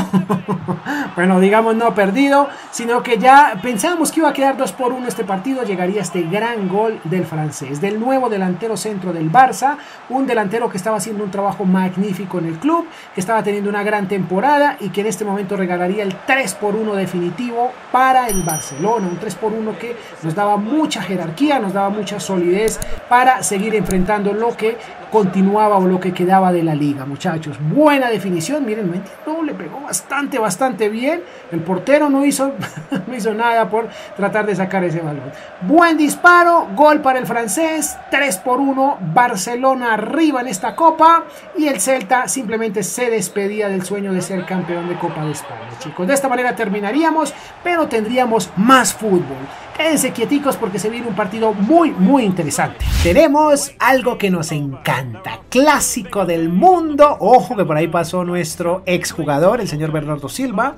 S1: Bueno, digamos no perdido, sino que ya pensábamos que iba a quedar 2-1 este partido. Llegaría este gran gol del francés, del nuevo delantero centro del Barça, un delantero que estaba haciendo un trabajo magnífico en el club, que estaba teniendo una gran temporada y que en este momento regalaría el 3-1 definitivo para el Barcelona. Un 3-1 que nos daba mucha jerarquía, nos daba mucha solidez para seguir enfrentando lo que continuaba o lo que quedaba de la liga, muchachos. Buena definición, miren, no le pegó bastante bien. El portero no hizo nada por tratar de sacar ese balón. Buen disparo, gol para el francés, 3-1, Barcelona arriba en esta copa y el Celta simplemente se despedía del sueño de ser campeón de Copa de España, chicos. De esta manera terminaríamos, pero tendríamos más fútbol. Quédense quieticos porque se viene un partido muy interesante. Tenemos algo que nos encanta, clásico del mundo. Ojo que por ahí pasó nuestro exjugador, el señor Bernardo Silva.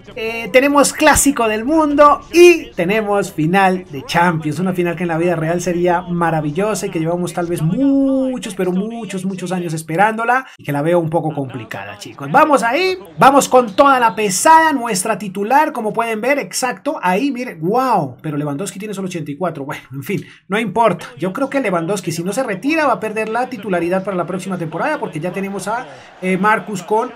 S1: Tenemos clásico del mundo y tenemos final de Champions, una final que en la vida real sería maravillosa y que llevamos tal vez muchos años esperándola y que la veo un poco complicada, chicos. Vamos ahí, vamos con toda la pesada, nuestra titular, como pueden ver, exacto, ahí, miren, wow, pero Lewandowski tiene solo 84, bueno, en fin, no importa. Yo creo que Lewandowski, si no se retira, va a perder la titularidad para la próxima temporada, porque ya tenemos a Marcus con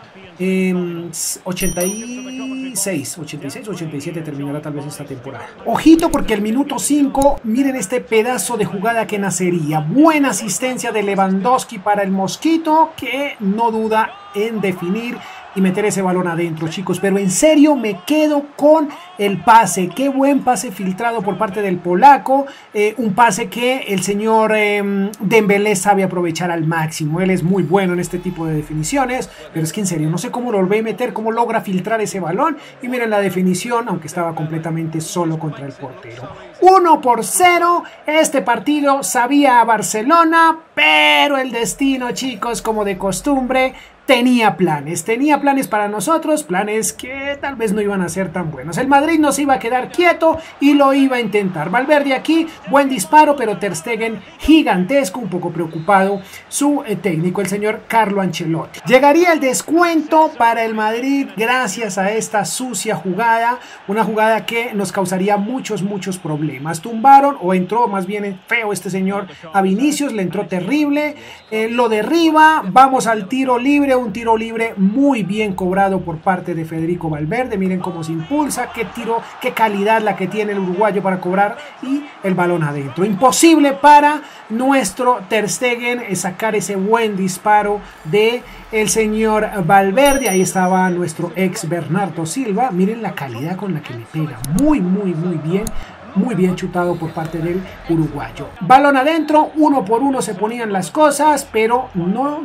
S1: 86 o 87 terminará tal vez esta temporada. Ojito porque el minuto 5, miren este pedazo de jugada que nacería. Buena asistencia de Lewandowski para el Mosquito, que no duda en definir y meter ese balón adentro, chicos. Pero en serio me quedo con el pase. Qué buen pase filtrado por parte del polaco. Un pase que el señor Dembélé sabe aprovechar al máximo. Él es muy bueno en este tipo de definiciones. Pero es que en serio, no sé cómo lo volví a meter, cómo logra filtrar ese balón. Y miren la definición, aunque estaba completamente solo contra el portero. 1-0. Este partido sabía a Barcelona, pero el destino, chicos, como de costumbre, tenía planes para nosotros, planes que tal vez no iban a ser tan buenos. El Madrid no se iba a quedar quieto y lo iba a intentar. Valverde aquí, buen disparo, pero Ter Stegen gigantesco, un poco preocupado su técnico, el señor Carlo Ancelotti. Llegaría el descuento para el Madrid gracias a esta sucia jugada, una jugada que nos causaría muchos problemas. Tumbaron, o entró más bien feo este señor a Vinicius, le entró terrible, lo derriba, vamos al tiro libre. Un tiro libre muy bien cobrado por parte de Federico Valverde. Miren cómo se impulsa, qué tiro, qué calidad la que tiene el uruguayo para cobrar y el balón adentro. Imposible para nuestro Ter Stegen sacar ese buen disparo de el señor Valverde. Ahí estaba nuestro ex Bernardo Silva. Miren la calidad con la que le pega. Muy bien. muy bien chutado por parte del uruguayo. Balón adentro, 1 por 1 se ponían las cosas, pero no.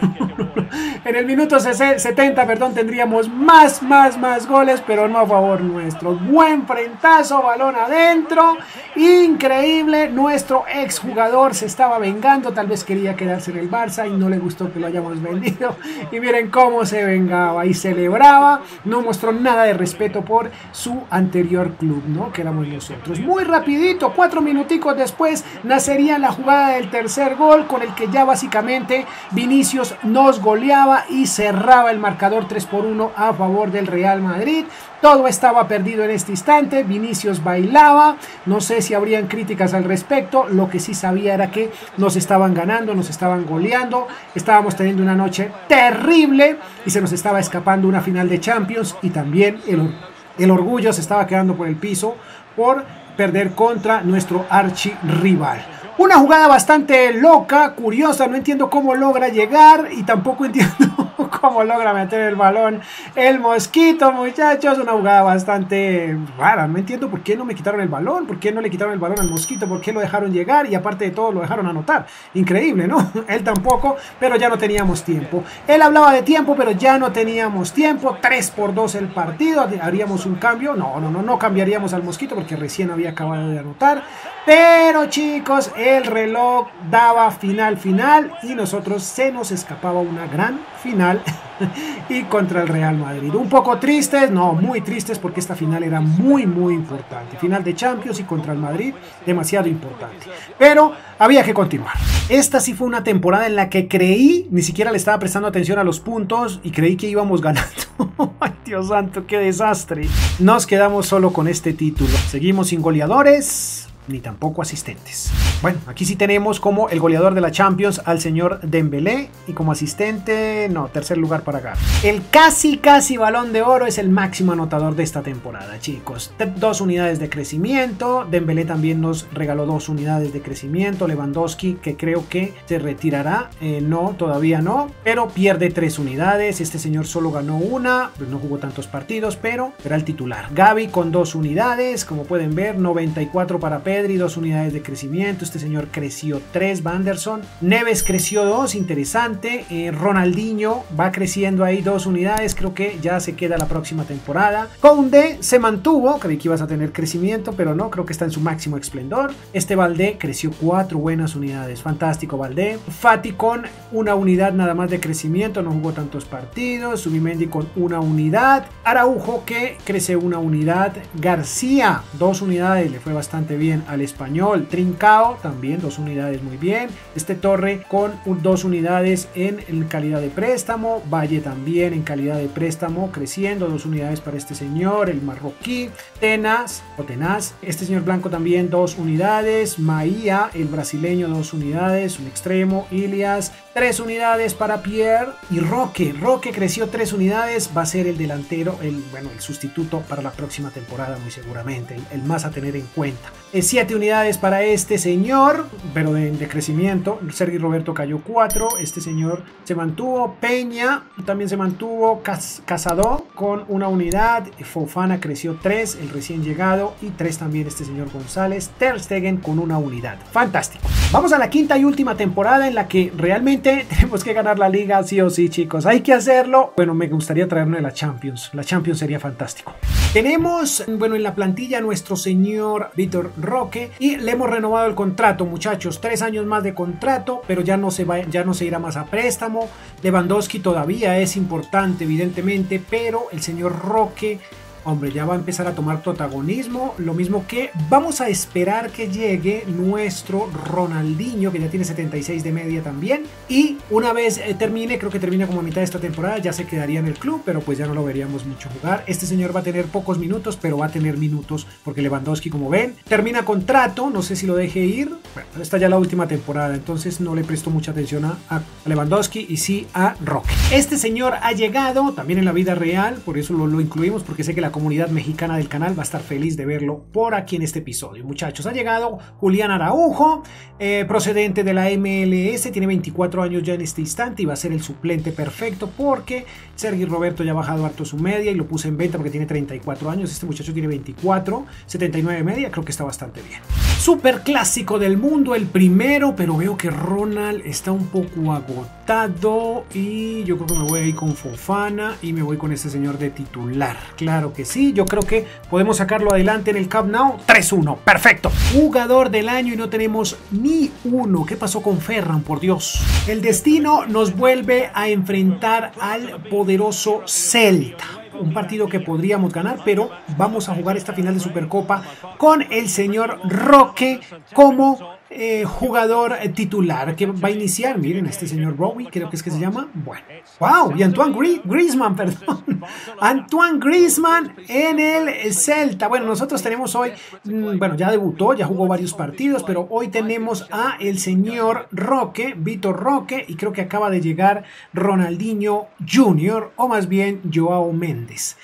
S1: En el minuto 70, perdón, tendríamos más goles, pero no a favor nuestro. Buen frentazo, balón adentro, increíble. Nuestro exjugador se estaba vengando, tal vez quería quedarse en el Barça y no le gustó que lo hayamos vendido. Y miren cómo se vengaba y celebraba, no mostró nada de respeto por su anterior club, ¿no? Que éramos nosotros. Muy rapidito, 4 minuticos después nacería la jugada del tercer gol, con el que ya básicamente Vinicius nos goleaba y cerraba el marcador 3 por 1 a favor del Real Madrid. Todo estaba perdido en este instante, Vinicius bailaba, no sé si habrían críticas al respecto, lo que sí sabía era que nos estaban ganando, nos estaban goleando, estábamos teniendo una noche terrible y se nos estaba escapando una final de Champions, y también el orgullo se estaba quedando por el piso por perder contra nuestro archirrival. Una jugada bastante loca, curiosa, no entiendo cómo logra llegar y tampoco entiendo cómo logra meter el balón el Mosquito, muchachos. Una jugada bastante rara, no entiendo por qué no me quitaron el balón, por qué no le quitaron el balón al Mosquito, por qué lo dejaron llegar y aparte de todo lo dejaron anotar. Increíble, ¿no? Él tampoco, pero ya no teníamos tiempo. Él hablaba de tiempo, pero ya no teníamos tiempo. 3 por 2 el partido, haríamos un cambio. No cambiaríamos al Mosquito porque recién había acabado de anotar. Pero chicos, el reloj daba final y nosotros se nos escapaba una gran final y contra el Real Madrid. Un poco tristes, no, muy tristes, porque esta final era muy importante. Final de Champions y contra el Madrid, demasiado importante. Pero había que continuar. Esta sí fue una temporada en la que creí, ni siquiera le estaba prestando atención a los puntos y creí que íbamos ganando. Ay, Dios santo, qué desastre. Nos quedamos solo con este título. Seguimos sin goleadores ni tampoco asistentes. Bueno, aquí sí tenemos como el goleador de la Champions al señor Dembélé y como asistente, no, tercer lugar para Gavi. El casi Balón de Oro es el máximo anotador de esta temporada, chicos. 2 unidades de crecimiento, Dembélé también nos regaló 2 unidades de crecimiento, Lewandowski, que creo que se retirará, no, todavía no, pero pierde 3 unidades, este señor solo ganó una, pues no jugó tantos partidos, pero era el titular. Gavi con 2 unidades, como pueden ver, 94 para Pedri, 2 unidades de crecimiento. Este señor creció 3, Vanderson. Neves creció 2, interesante. Ronaldinho va creciendo ahí 2 unidades, creo que ya se queda la próxima temporada. Koundé se mantuvo, creí que ibas a tener crecimiento, pero no, creo que está en su máximo esplendor. Este Valdé creció 4 buenas unidades, fantástico Valdé. Fati con 1 unidad nada más de crecimiento, no jugó tantos partidos. Subimendi con 1 unidad. Araujo que crece 1 unidad. García 2 unidades, le fue bastante bien al Español. Trincao también 2 unidades, muy bien. Este Torre con 2 unidades en calidad de préstamo. Valle también en calidad de préstamo, creciendo 2 unidades para este señor, el marroquí. Tenaz, este señor blanco también 2 unidades. Maía, el brasileño, 2 unidades, un extremo. Ilias, 3 unidades para Pierre. Y Roque creció 3 unidades, va a ser el delantero, el sustituto para la próxima temporada muy seguramente, el más a tener en cuenta. 7 unidades para este señor, pero de crecimiento. Sergi Roberto cayó 4, este señor se mantuvo. Peña también se mantuvo. Casado con 1 unidad. Fofana creció 3, el recién llegado, y 3 también este señor González. Ter Stegen con 1 unidad. Fantástico. Vamos a la quinta y última temporada en la que realmente tenemos que ganar la liga sí o sí, chicos. Hay que hacerlo. Bueno, me gustaría traerme la Champions. La Champions sería fantástico. Tenemos, bueno, en la plantilla a nuestro señor Vitor Roque y le hemos renovado el contrato, muchachos. 3 años más de contrato, pero ya no se irá más a préstamo. Lewandowski todavía es importante, evidentemente, pero el señor Roque, hombre, ya va a empezar a tomar protagonismo. Lo mismo que vamos a esperar que llegue nuestro Ronaldinho, que ya tiene 76 de media también. Y una vez termine, creo que termina como a mitad de esta temporada, ya se quedaría en el club, pero pues ya no lo veríamos mucho jugar. Este señor va a tener pocos minutos, pero va a tener minutos porque Lewandowski, como ven, termina contrato. No sé si lo deje ir. Bueno, esta ya es la última temporada, entonces no le presto mucha atención a Lewandowski y sí a Roque. Este señor ha llegado también en la vida real, por eso lo incluimos, porque sé que la comunidad mexicana del canal va a estar feliz de verlo por aquí en este episodio. Muchachos, ha llegado Julián Araujo, procedente de la MLS, tiene 24 años ya en este instante y va a ser el suplente perfecto porque Sergi Roberto ya ha bajado harto su media y lo puse en venta porque tiene 34 años. Este muchacho tiene 24, 79 media, creo que está bastante bien. Super clásico del mundo, el primero, pero veo que Ronald está un poco agotado y yo creo que me voy a ir con Fofana y me voy con este señor de titular. Claro que sí, yo creo que podemos sacarlo adelante en el Camp Nou. 3-1, perfecto. Jugador del año y no tenemos ni uno. ¿Qué pasó con Ferran, por Dios? El destino nos vuelve a enfrentar al poderoso Celta. Un partido que podríamos ganar, pero vamos a jugar esta final de Supercopa con el señor Roque como jugador titular que va a iniciar. Miren, este señor Bowie, creo que es que se llama. Bueno, wow, y Antoine Griezmann, perdón. Antoine Griezmann en el Celta. Bueno, nosotros tenemos hoy, bueno, ya debutó, ya jugó varios partidos, pero hoy tenemos a el señor Roque, Vitor Roque, y creo que acaba de llegar Ronaldinho Jr., o más bien Joao Méndez.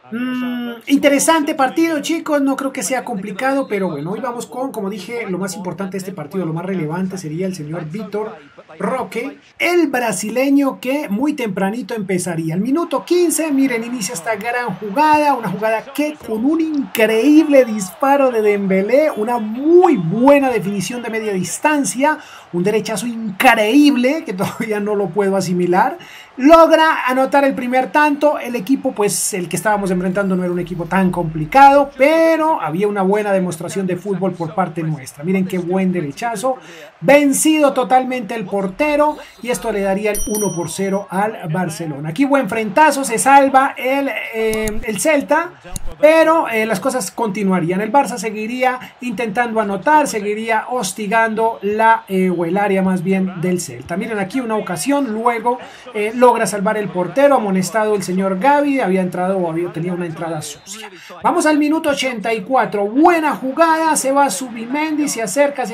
S1: Interesante partido, chicos, no creo que sea complicado, pero bueno, hoy vamos con, como dije, lo más importante de este partido, lo más relevante sería el señor Vitor Roque, el brasileño que muy tempranito empezaría. Al minuto 15, miren, inicia esta gran jugada, una jugada que con un increíble disparo de Dembélé, una muy buena definición de media distancia, un derechazo increíble que todavía no lo puedo asimilar, logra anotar el primer tanto. El equipo, pues el que estábamos enfrentando no era un equipo tan complicado, pero había una buena demostración de fútbol por parte nuestra. Miren qué buen derechazo, vencido totalmente el portero, y esto le daría el 1-0 al Barcelona. Aquí buen frentazo, se salva el Celta, pero las cosas continuarían. El Barça seguiría intentando anotar, seguiría hostigando el área más bien del Celta. Miren aquí una ocasión, luego logra salvar el portero, amonestado el señor Gavi, tenía una entrada sucia. Vamos al minuto 84, buena jugada, se va Zubimendi, se acerca,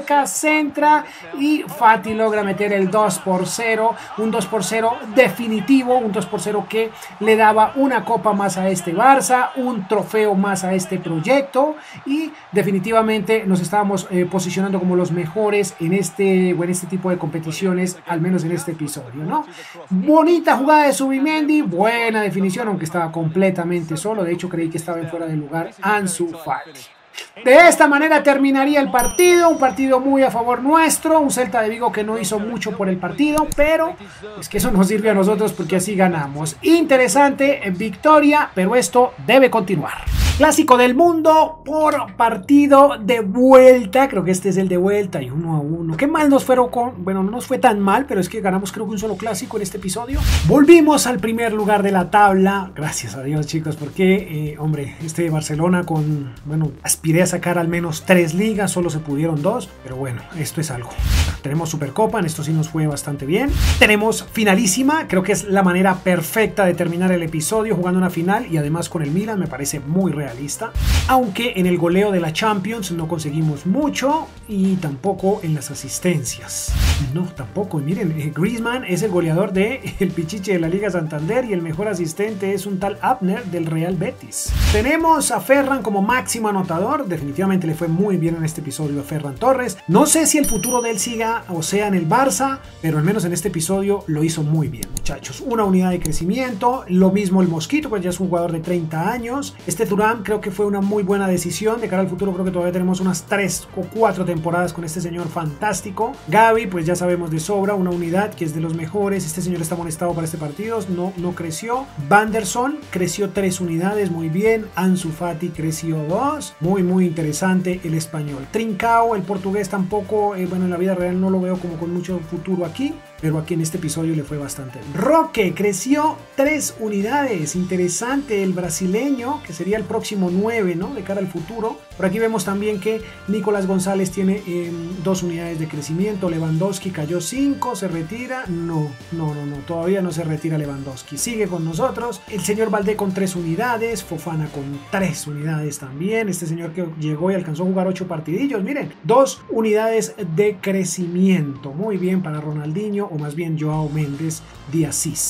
S1: centra y Fati logra meter el 2-0, un 2-0 definitivo, un 2-0 que le daba una copa más a este Barça, un trofeo más a este proyecto, y definitivamente nos estábamos posicionando como los mejores en este tipo de competiciones, al menos en este episodio, ¿no? Bonita jugada de Zubimendi, buena definición, aunque estaba completamente solo. De hecho, creí que estaba en fuera de lugar Ansu Fati. De esta manera terminaría el partido, un partido muy a favor nuestro, un Celta de Vigo que no hizo mucho por el partido, pero es que eso nos sirve a nosotros porque así ganamos. Interesante victoria, pero esto debe continuar. Clásico del mundo por partido de vuelta, creo que este es el de vuelta y 1-1. ¿Qué mal nos fueron bueno, no nos fue tan mal, pero es que ganamos creo que un solo clásico en este episodio. Volvimos al primer lugar de la tabla, gracias a Dios, chicos, porque, hombre, este Barcelona bueno, aspiré a sacar al menos 3 ligas, solo se pudieron 2, pero bueno, esto es algo. Tenemos Supercopa, en esto sí nos fue bastante bien. Tenemos finalísima, creo que es la manera perfecta de terminar el episodio, jugando una final y además con el Milan, me parece muy realista. Aunque en el goleo de la Champions no conseguimos mucho y tampoco en las asistencias. No, tampoco. Y miren, Griezmann es el goleador del Pichichi de la Liga Santander y el mejor asistente es un tal Abner del Real Betis. Tenemos a Ferran como máximo anotador, definitivamente le fue muy bien en este episodio a Ferran Torres. No sé si el futuro de él siga o sea en el Barça, pero al menos en este episodio lo hizo muy bien, muchachos. Una unidad de crecimiento, lo mismo el Mosquito, pues ya es un jugador de 30 años. Este Thuram creo que fue una muy buena decisión. De cara al futuro creo que todavía tenemos unas 3 o 4 temporadas con este señor fantástico. Gavi, pues ya sabemos de sobra, una unidad que es de los mejores. Este señor está amonestado para este partido, no creció. Vanderson creció 3 unidades, muy bien. Ansu Fati creció 2, muy interesante el español. Trincao, el portugués tampoco, bueno, en la vida real no lo veo como con mucho futuro aquí, pero aquí en este episodio le fue bastante bien. Roque creció 3 unidades, interesante el brasileño, que sería el próximo 9, ¿no? De cara al futuro. Por aquí vemos también que Nicolás González tiene 2 unidades de crecimiento, Lewandowski cayó 5, se retira, no, todavía no se retira Lewandowski, sigue con nosotros. El señor Valdé con 3 unidades, Fofana con 3 unidades también, este señor que llegó y alcanzó a jugar 8 partidillos, miren, 2 unidades de crecimiento, muy bien para Ronaldinho, o más bien Joao Méndez de Asís.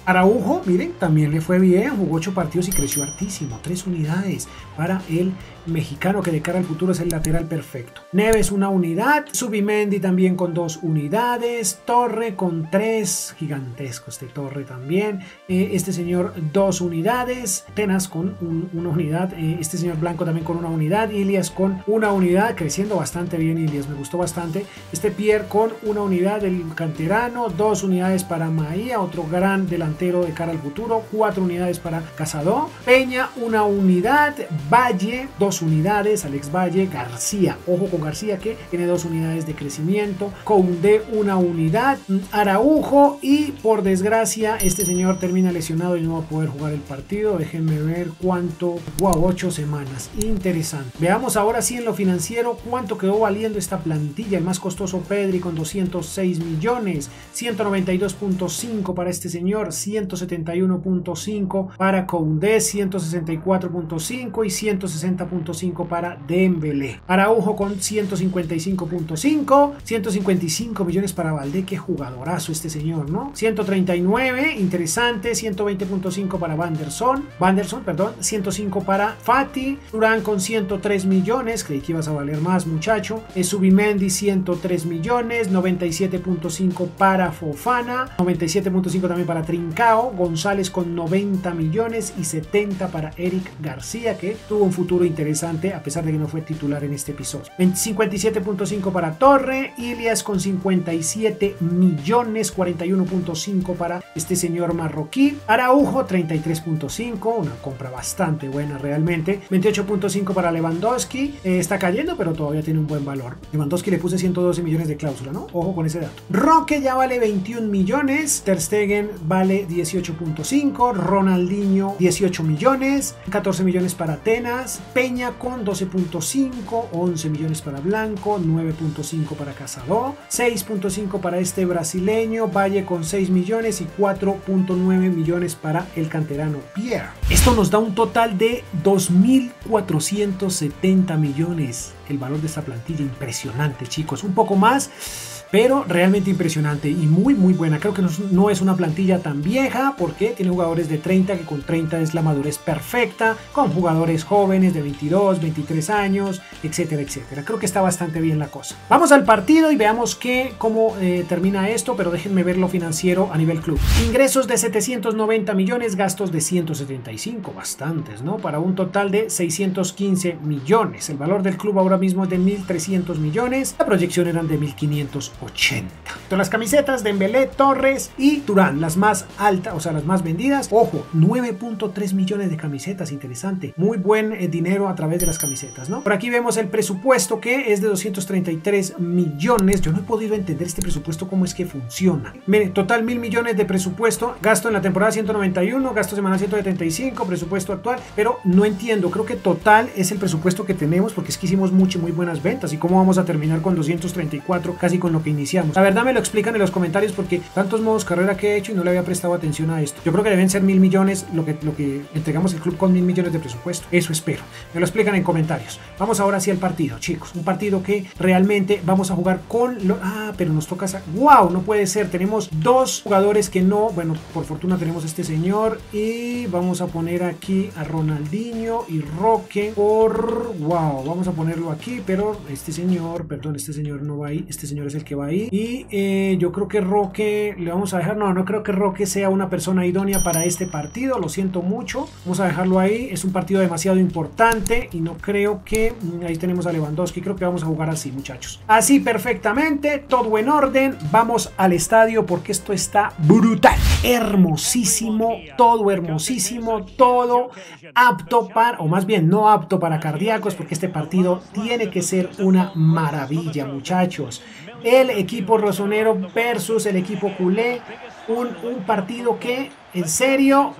S1: Araujo, miren, también le fue bien, jugó 8 partidos y creció hartísimo, 3 unidades para el mexicano que de cara al futuro es el lateral perfecto. Neves 1 unidad, Zubimendi también con 2 unidades, Torre con 3, gigantesco este Torre también, este señor 2 unidades, Tenas con 1 unidad, este señor Blanco también con 1 unidad, Ilias con 1 unidad, creciendo bastante bien Ilias, me gustó bastante, este Pierre con 1 unidad del canterano, 2 unidades para Maía, otro gran delantero de cara al futuro, 4 unidades para Casado, Peña 1 unidad, Valle 2 unidades, Alex Valle, García, ojo con García que tiene 2 unidades de crecimiento, Koundé 1 unidad, Araujo y por desgracia este señor termina lesionado y no va a poder jugar el partido, déjenme ver cuánto, wow, 8 semanas, interesante. Veamos ahora sí en lo financiero cuánto quedó valiendo esta plantilla, el más costoso Pedri con 206 millones, 192.5 para este señor, 171.5 para Koundé, 164.5 y 160.5 para Dembélé. Araujo con 155.5, 155 millones para Valdé, qué jugadorazo este señor, ¿no? 139, interesante, 120.5 para Vanderson, perdón, 105 para Fati, Durán con 103 millones, creí que ibas a valer más muchacho, Zubimendi 103 millones, 97.5 para Fofana, 97.5 también para Trincao, González con 90 millones y 70 para Eric García, que tuvo un futuro interesante a pesar de que no fue titular en este episodio. 57.5 para Torre, Ilias con 57 millones, 41.5 para este señor marroquí, Araujo 33.5, una compra bastante buena realmente, 28.5 para Lewandowski, está cayendo pero todavía tiene un buen valor. Lewandowski le puse 112 millones de cláusula, ¿no? Ojo con ese dato. Roque ya vale 21 millones, Ter Stegen vale 18.5, Ronaldinho 18 millones, 14 millones para Atenas, Peña con 12.5, 11 millones para Blanco, 9.5 para Casado, 6.5 para este brasileño, Valle con 6 millones y 4.9 millones para el canterano Pierre. Esto nos da un total de 2.470 millones. El valor de esta plantilla impresionante, chicos, un poco más, pero realmente impresionante y muy buena. Creo que no es una plantilla tan vieja porque tiene jugadores de 30, que con 30 es la madurez perfecta, con jugadores jóvenes de 22, 23 años, etcétera, etcétera. Creo que está bastante bien la cosa. Vamos al partido y veamos cómo termina esto, pero déjenme ver lo financiero a nivel club. Ingresos de 790 millones, gastos de 175, bastantes, ¿no? Para un total de 615 millones. El valor del club ahora mismo es de 1.300 millones, la proyección eran de 1.580. Entonces, las camisetas de Dembélé, Torres y Durán, las más altas, o sea, las más vendidas. Ojo, 9.3 millones de camisetas, interesante. Muy buen dinero a través de las camisetas, ¿no? Por aquí vemos el presupuesto que es de 233 millones. Yo no he podido entender este presupuesto, cómo es que funciona. Miren, total 1.000 millones de presupuesto, gasto en la temporada 191, gasto semanal 175, presupuesto actual, pero no entiendo. Creo que total es el presupuesto que tenemos porque es que hicimos muy buenas ventas. ¿Y cómo vamos a terminar con 234, casi con lo que iniciamos? La verdad me lo explican en los comentarios porque tantos modos carrera que he hecho y no le había prestado atención a esto. Yo creo que deben ser 1.000 millones lo que entregamos el club con 1.000 millones de presupuesto. Eso espero. Me lo explican en comentarios. Vamos ahora sí al partido, chicos. Un partido que realmente vamos a jugar con... pero nos toca... ¡Wow! No puede ser. Tenemos dos jugadores que no... Bueno, por fortuna tenemos este señor y vamos a poner aquí a Ronaldinho y Roque por... ¡Wow! Vamos a ponerlo aquí, pero este señor no va ahí. Este señor es el que va ahí. Y yo creo que Roque le vamos a dejar... No creo que Roque sea una persona idónea para este partido. Lo siento mucho. Vamos a dejarlo ahí. Es un partido demasiado importante y no creo que... Ahí tenemos a Lewandowski. Creo que vamos a jugar así, muchachos. Así perfectamente. Todo en orden. Vamos al estadio porque esto está brutal. Hermosísimo. Todo hermosísimo. Todo apto para... O más bien no apto para cardíacos porque este partido tiene que ser una maravilla, muchachos. El equipo rosonero versus el equipo culé, un partido que en serio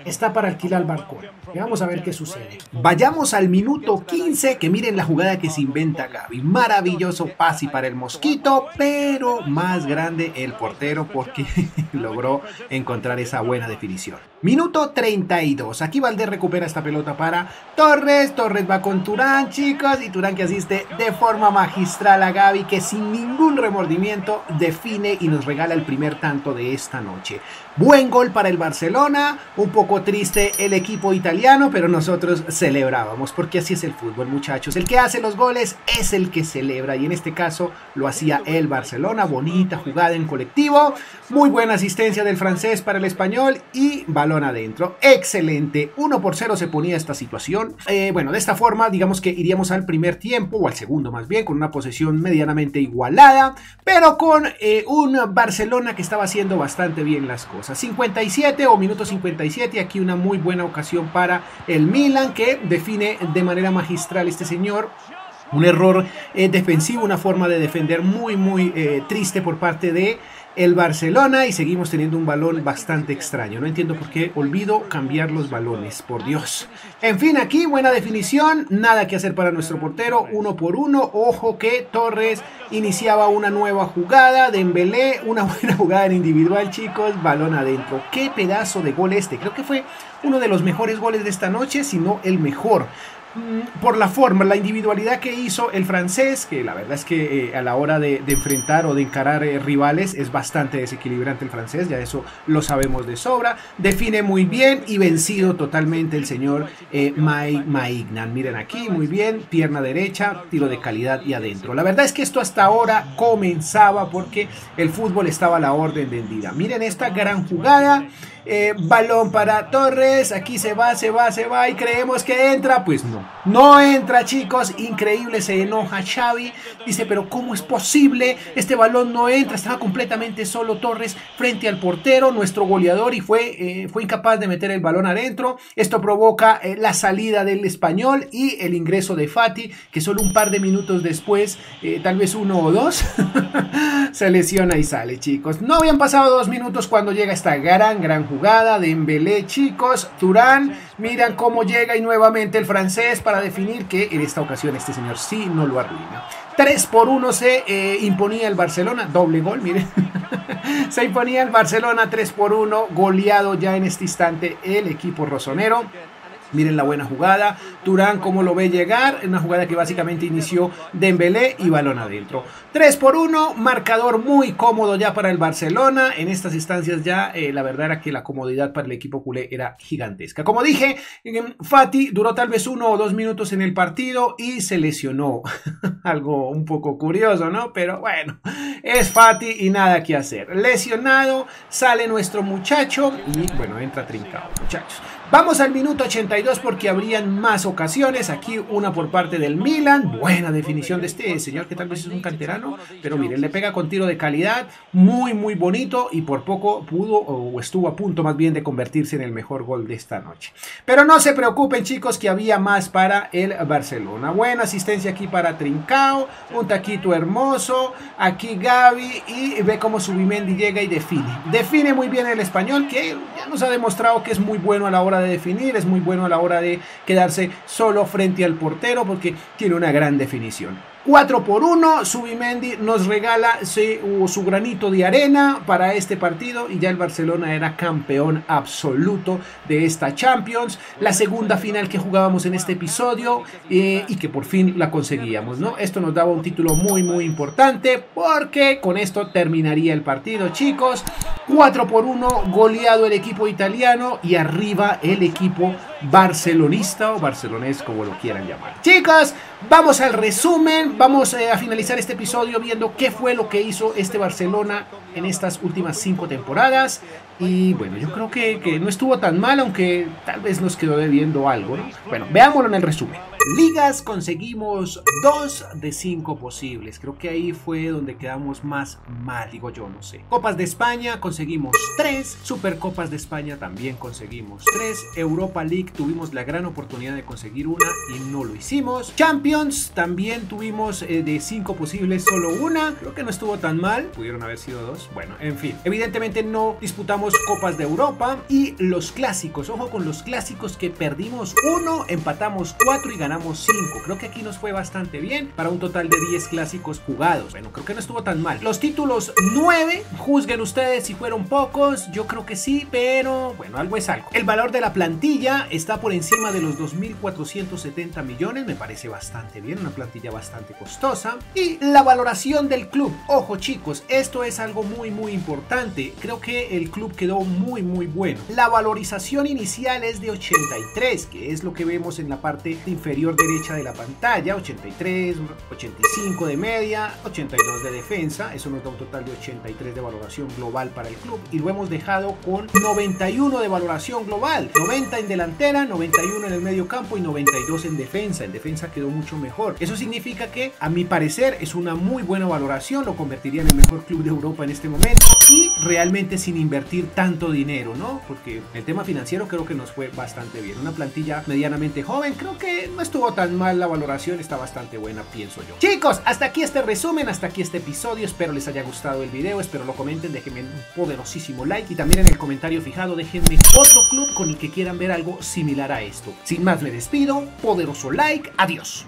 S1: está para alquilar el balcón. Y vamos a ver qué sucede. Vayamos al minuto 15, que miren la jugada que se inventa Gavi. Maravilloso pase para el Mosquito, pero más grande el portero porque logró encontrar esa buena definición. Minuto 32. Aquí Valdés recupera esta pelota para Torres. Torres va con Turán, chicos, y Turán que asiste de forma magistral a Gavi, que sin ningún remordimiento define y nos regala el primer tanto de esta noche. Buen gol para el Barcelona, un poco triste el equipo italiano, pero nosotros celebrábamos, porque así es el fútbol, muchachos. El que hace los goles es el que celebra, y en este caso lo hacía el Barcelona. Bonita jugada en colectivo, muy buena asistencia del francés para el español y balón adentro. Excelente, 1-0 se ponía esta situación. Bueno, de esta forma, digamos que iríamos al primer tiempo, o al segundo más bien, con una posesión medianamente igualada, pero con un Barcelona que estaba haciendo bastante bien las cosas. 57 o minuto 57, aquí una muy buena ocasión para el Milan, que define de manera magistral este señor. Un error defensivo, una forma de defender muy triste por parte de el Barcelona, y seguimos teniendo un balón bastante extraño. No entiendo por qué olvido cambiar los balones, por Dios. En fin, aquí buena definición, nada que hacer para nuestro portero, 1 por 1. Ojo que Torres iniciaba una nueva jugada, Dembélé, una buena jugada en individual, chicos, balón adentro. Qué pedazo de gol este, creo que fue uno de los mejores goles de esta noche, si no el mejor. Por la forma, la individualidad que hizo el francés, que la verdad es que a la hora de enfrentar o de encarar rivales es bastante desequilibrante el francés, ya eso lo sabemos de sobra. Define muy bien y vencido totalmente el señor Maignan. Miren aquí, muy bien, pierna derecha, tiro de calidad y adentro. La verdad es que esto hasta ahora comenzaba porque el fútbol estaba a la orden vendida. Miren esta gran jugada. Balón para Torres, aquí se va y creemos que entra, pues no entra, chicos, increíble, se enoja Xavi, dice, pero ¿cómo es posible? Este balón no entra, estaba completamente solo Torres frente al portero, nuestro goleador, y fue incapaz de meter el balón adentro. Esto provoca la salida del español y el ingreso de Fati, que solo un par de minutos después, tal vez 1 o 2, se lesiona y sale, chicos. No habían pasado 2 minutos cuando llega esta gran jugada de Dembélé, chicos. Turán, miran cómo llega y nuevamente el francés para definir, que en esta ocasión este señor sí no lo arruina. 3 por 1 se imponía el Barcelona, doble gol, miren. Se imponía el Barcelona 3 por 1, goleado ya en este instante el equipo rosonero. Miren la buena jugada, Turán cómo lo ve llegar, una jugada que básicamente inició Dembélé y balón adentro. 3 por 1, marcador muy cómodo ya para el Barcelona. En estas instancias ya la verdad era que la comodidad para el equipo culé era gigantesca. Como dije, Fati duró tal vez 1 o 2 minutos en el partido y se lesionó. Algo un poco curioso, ¿no? Pero bueno, es Fati y nada que hacer. Lesionado, sale nuestro muchacho y bueno, entra Trincao, muchachos. Vamos al minuto 82 porque habrían más ocasiones. Aquí una por parte del Milan. Buena definición de este señor que tal vez es un canterano. Pero miren, le pega con tiro de calidad. Muy bonito. Y por poco pudo o estuvo a punto más bien de convertirse en el mejor gol de esta noche. Pero no se preocupen, chicos, que había más para el Barcelona. Buena asistencia aquí para Trincao. Un taquito hermoso. Aquí Gavi. Y ve cómo Zubimendi llega y define. Define muy bien el español, que ya nos ha demostrado que es muy bueno a la hora de definir, es muy bueno a la hora de quedarse solo frente al portero porque tiene una gran definición. 4 por 1, Zubimendi nos regala su granito de arena para este partido y ya el Barcelona era campeón absoluto de esta Champions, la segunda final que jugábamos en este episodio y que por fin la conseguíamos, ¿no? Esto nos daba un título muy importante porque con esto terminaría el partido, chicos. 4 por 1, goleado el equipo italiano y arriba el equipo barcelonista o barcelonés, como lo quieran llamar. Chicos, vamos al resumen, vamos a finalizar este episodio viendo qué fue lo que hizo este Barcelona en estas últimas 5 temporadas. Y bueno, yo creo que no estuvo tan mal, aunque tal vez nos quedó debiendo algo, ¿no? Bueno, veámoslo en el resumen. Ligas conseguimos 2 de 5 posibles. Creo que ahí fue donde quedamos más mal, digo yo, no sé. Copas de España conseguimos 3. Supercopas de España también conseguimos 3. Europa League League tuvimos la gran oportunidad de conseguir una y no lo hicimos. Champions también tuvimos de 5 posibles solo una. Creo que no estuvo tan mal. Pudieron haber sido 2. Bueno, en fin. Evidentemente no disputamos Copas de Europa. Y los clásicos. Ojo con los clásicos, que perdimos 1, empatamos 4 y ganamos 5. Creo que aquí nos fue bastante bien para un total de 10 clásicos jugados. Bueno, creo que no estuvo tan mal. Los títulos 9. Juzguen ustedes si fueron pocos. Yo creo que sí, pero bueno, algo es algo. El valor de la plantilla está por encima de los 2.470 millones. Me parece bastante bien. Una plantilla bastante costosa. Y la valoración del club. Ojo chicos, esto es algo muy importante. Creo que el club quedó muy bueno. La valorización inicial es de 83, que es lo que vemos en la parte inferior derecha de la pantalla. 83, 85 de media, 82 de defensa. Eso nos da un total de 83 de valoración global para el club. Y lo hemos dejado con 91 de valoración global. 90 en delantera, 91 en el medio campo y 92 en defensa. En defensa quedó mucho mejor. Eso significa que, a mi parecer, es una muy buena valoración. Lo convertiría en el mejor club de Europa en este momento. Y realmente sin invertir tanto dinero, ¿no? Porque el tema financiero creo que nos fue bastante bien. Una plantilla medianamente joven. Creo que no estuvo tan mal la valoración. Está bastante buena, pienso yo. Chicos, hasta aquí este resumen. Hasta aquí este episodio. Espero les haya gustado el video. Espero lo comenten. Déjenme un poderosísimo like. Y también en el comentario fijado déjenme otro club con el que quieran ver algo similar a esto. Sin más me despido. Poderoso like. Adiós.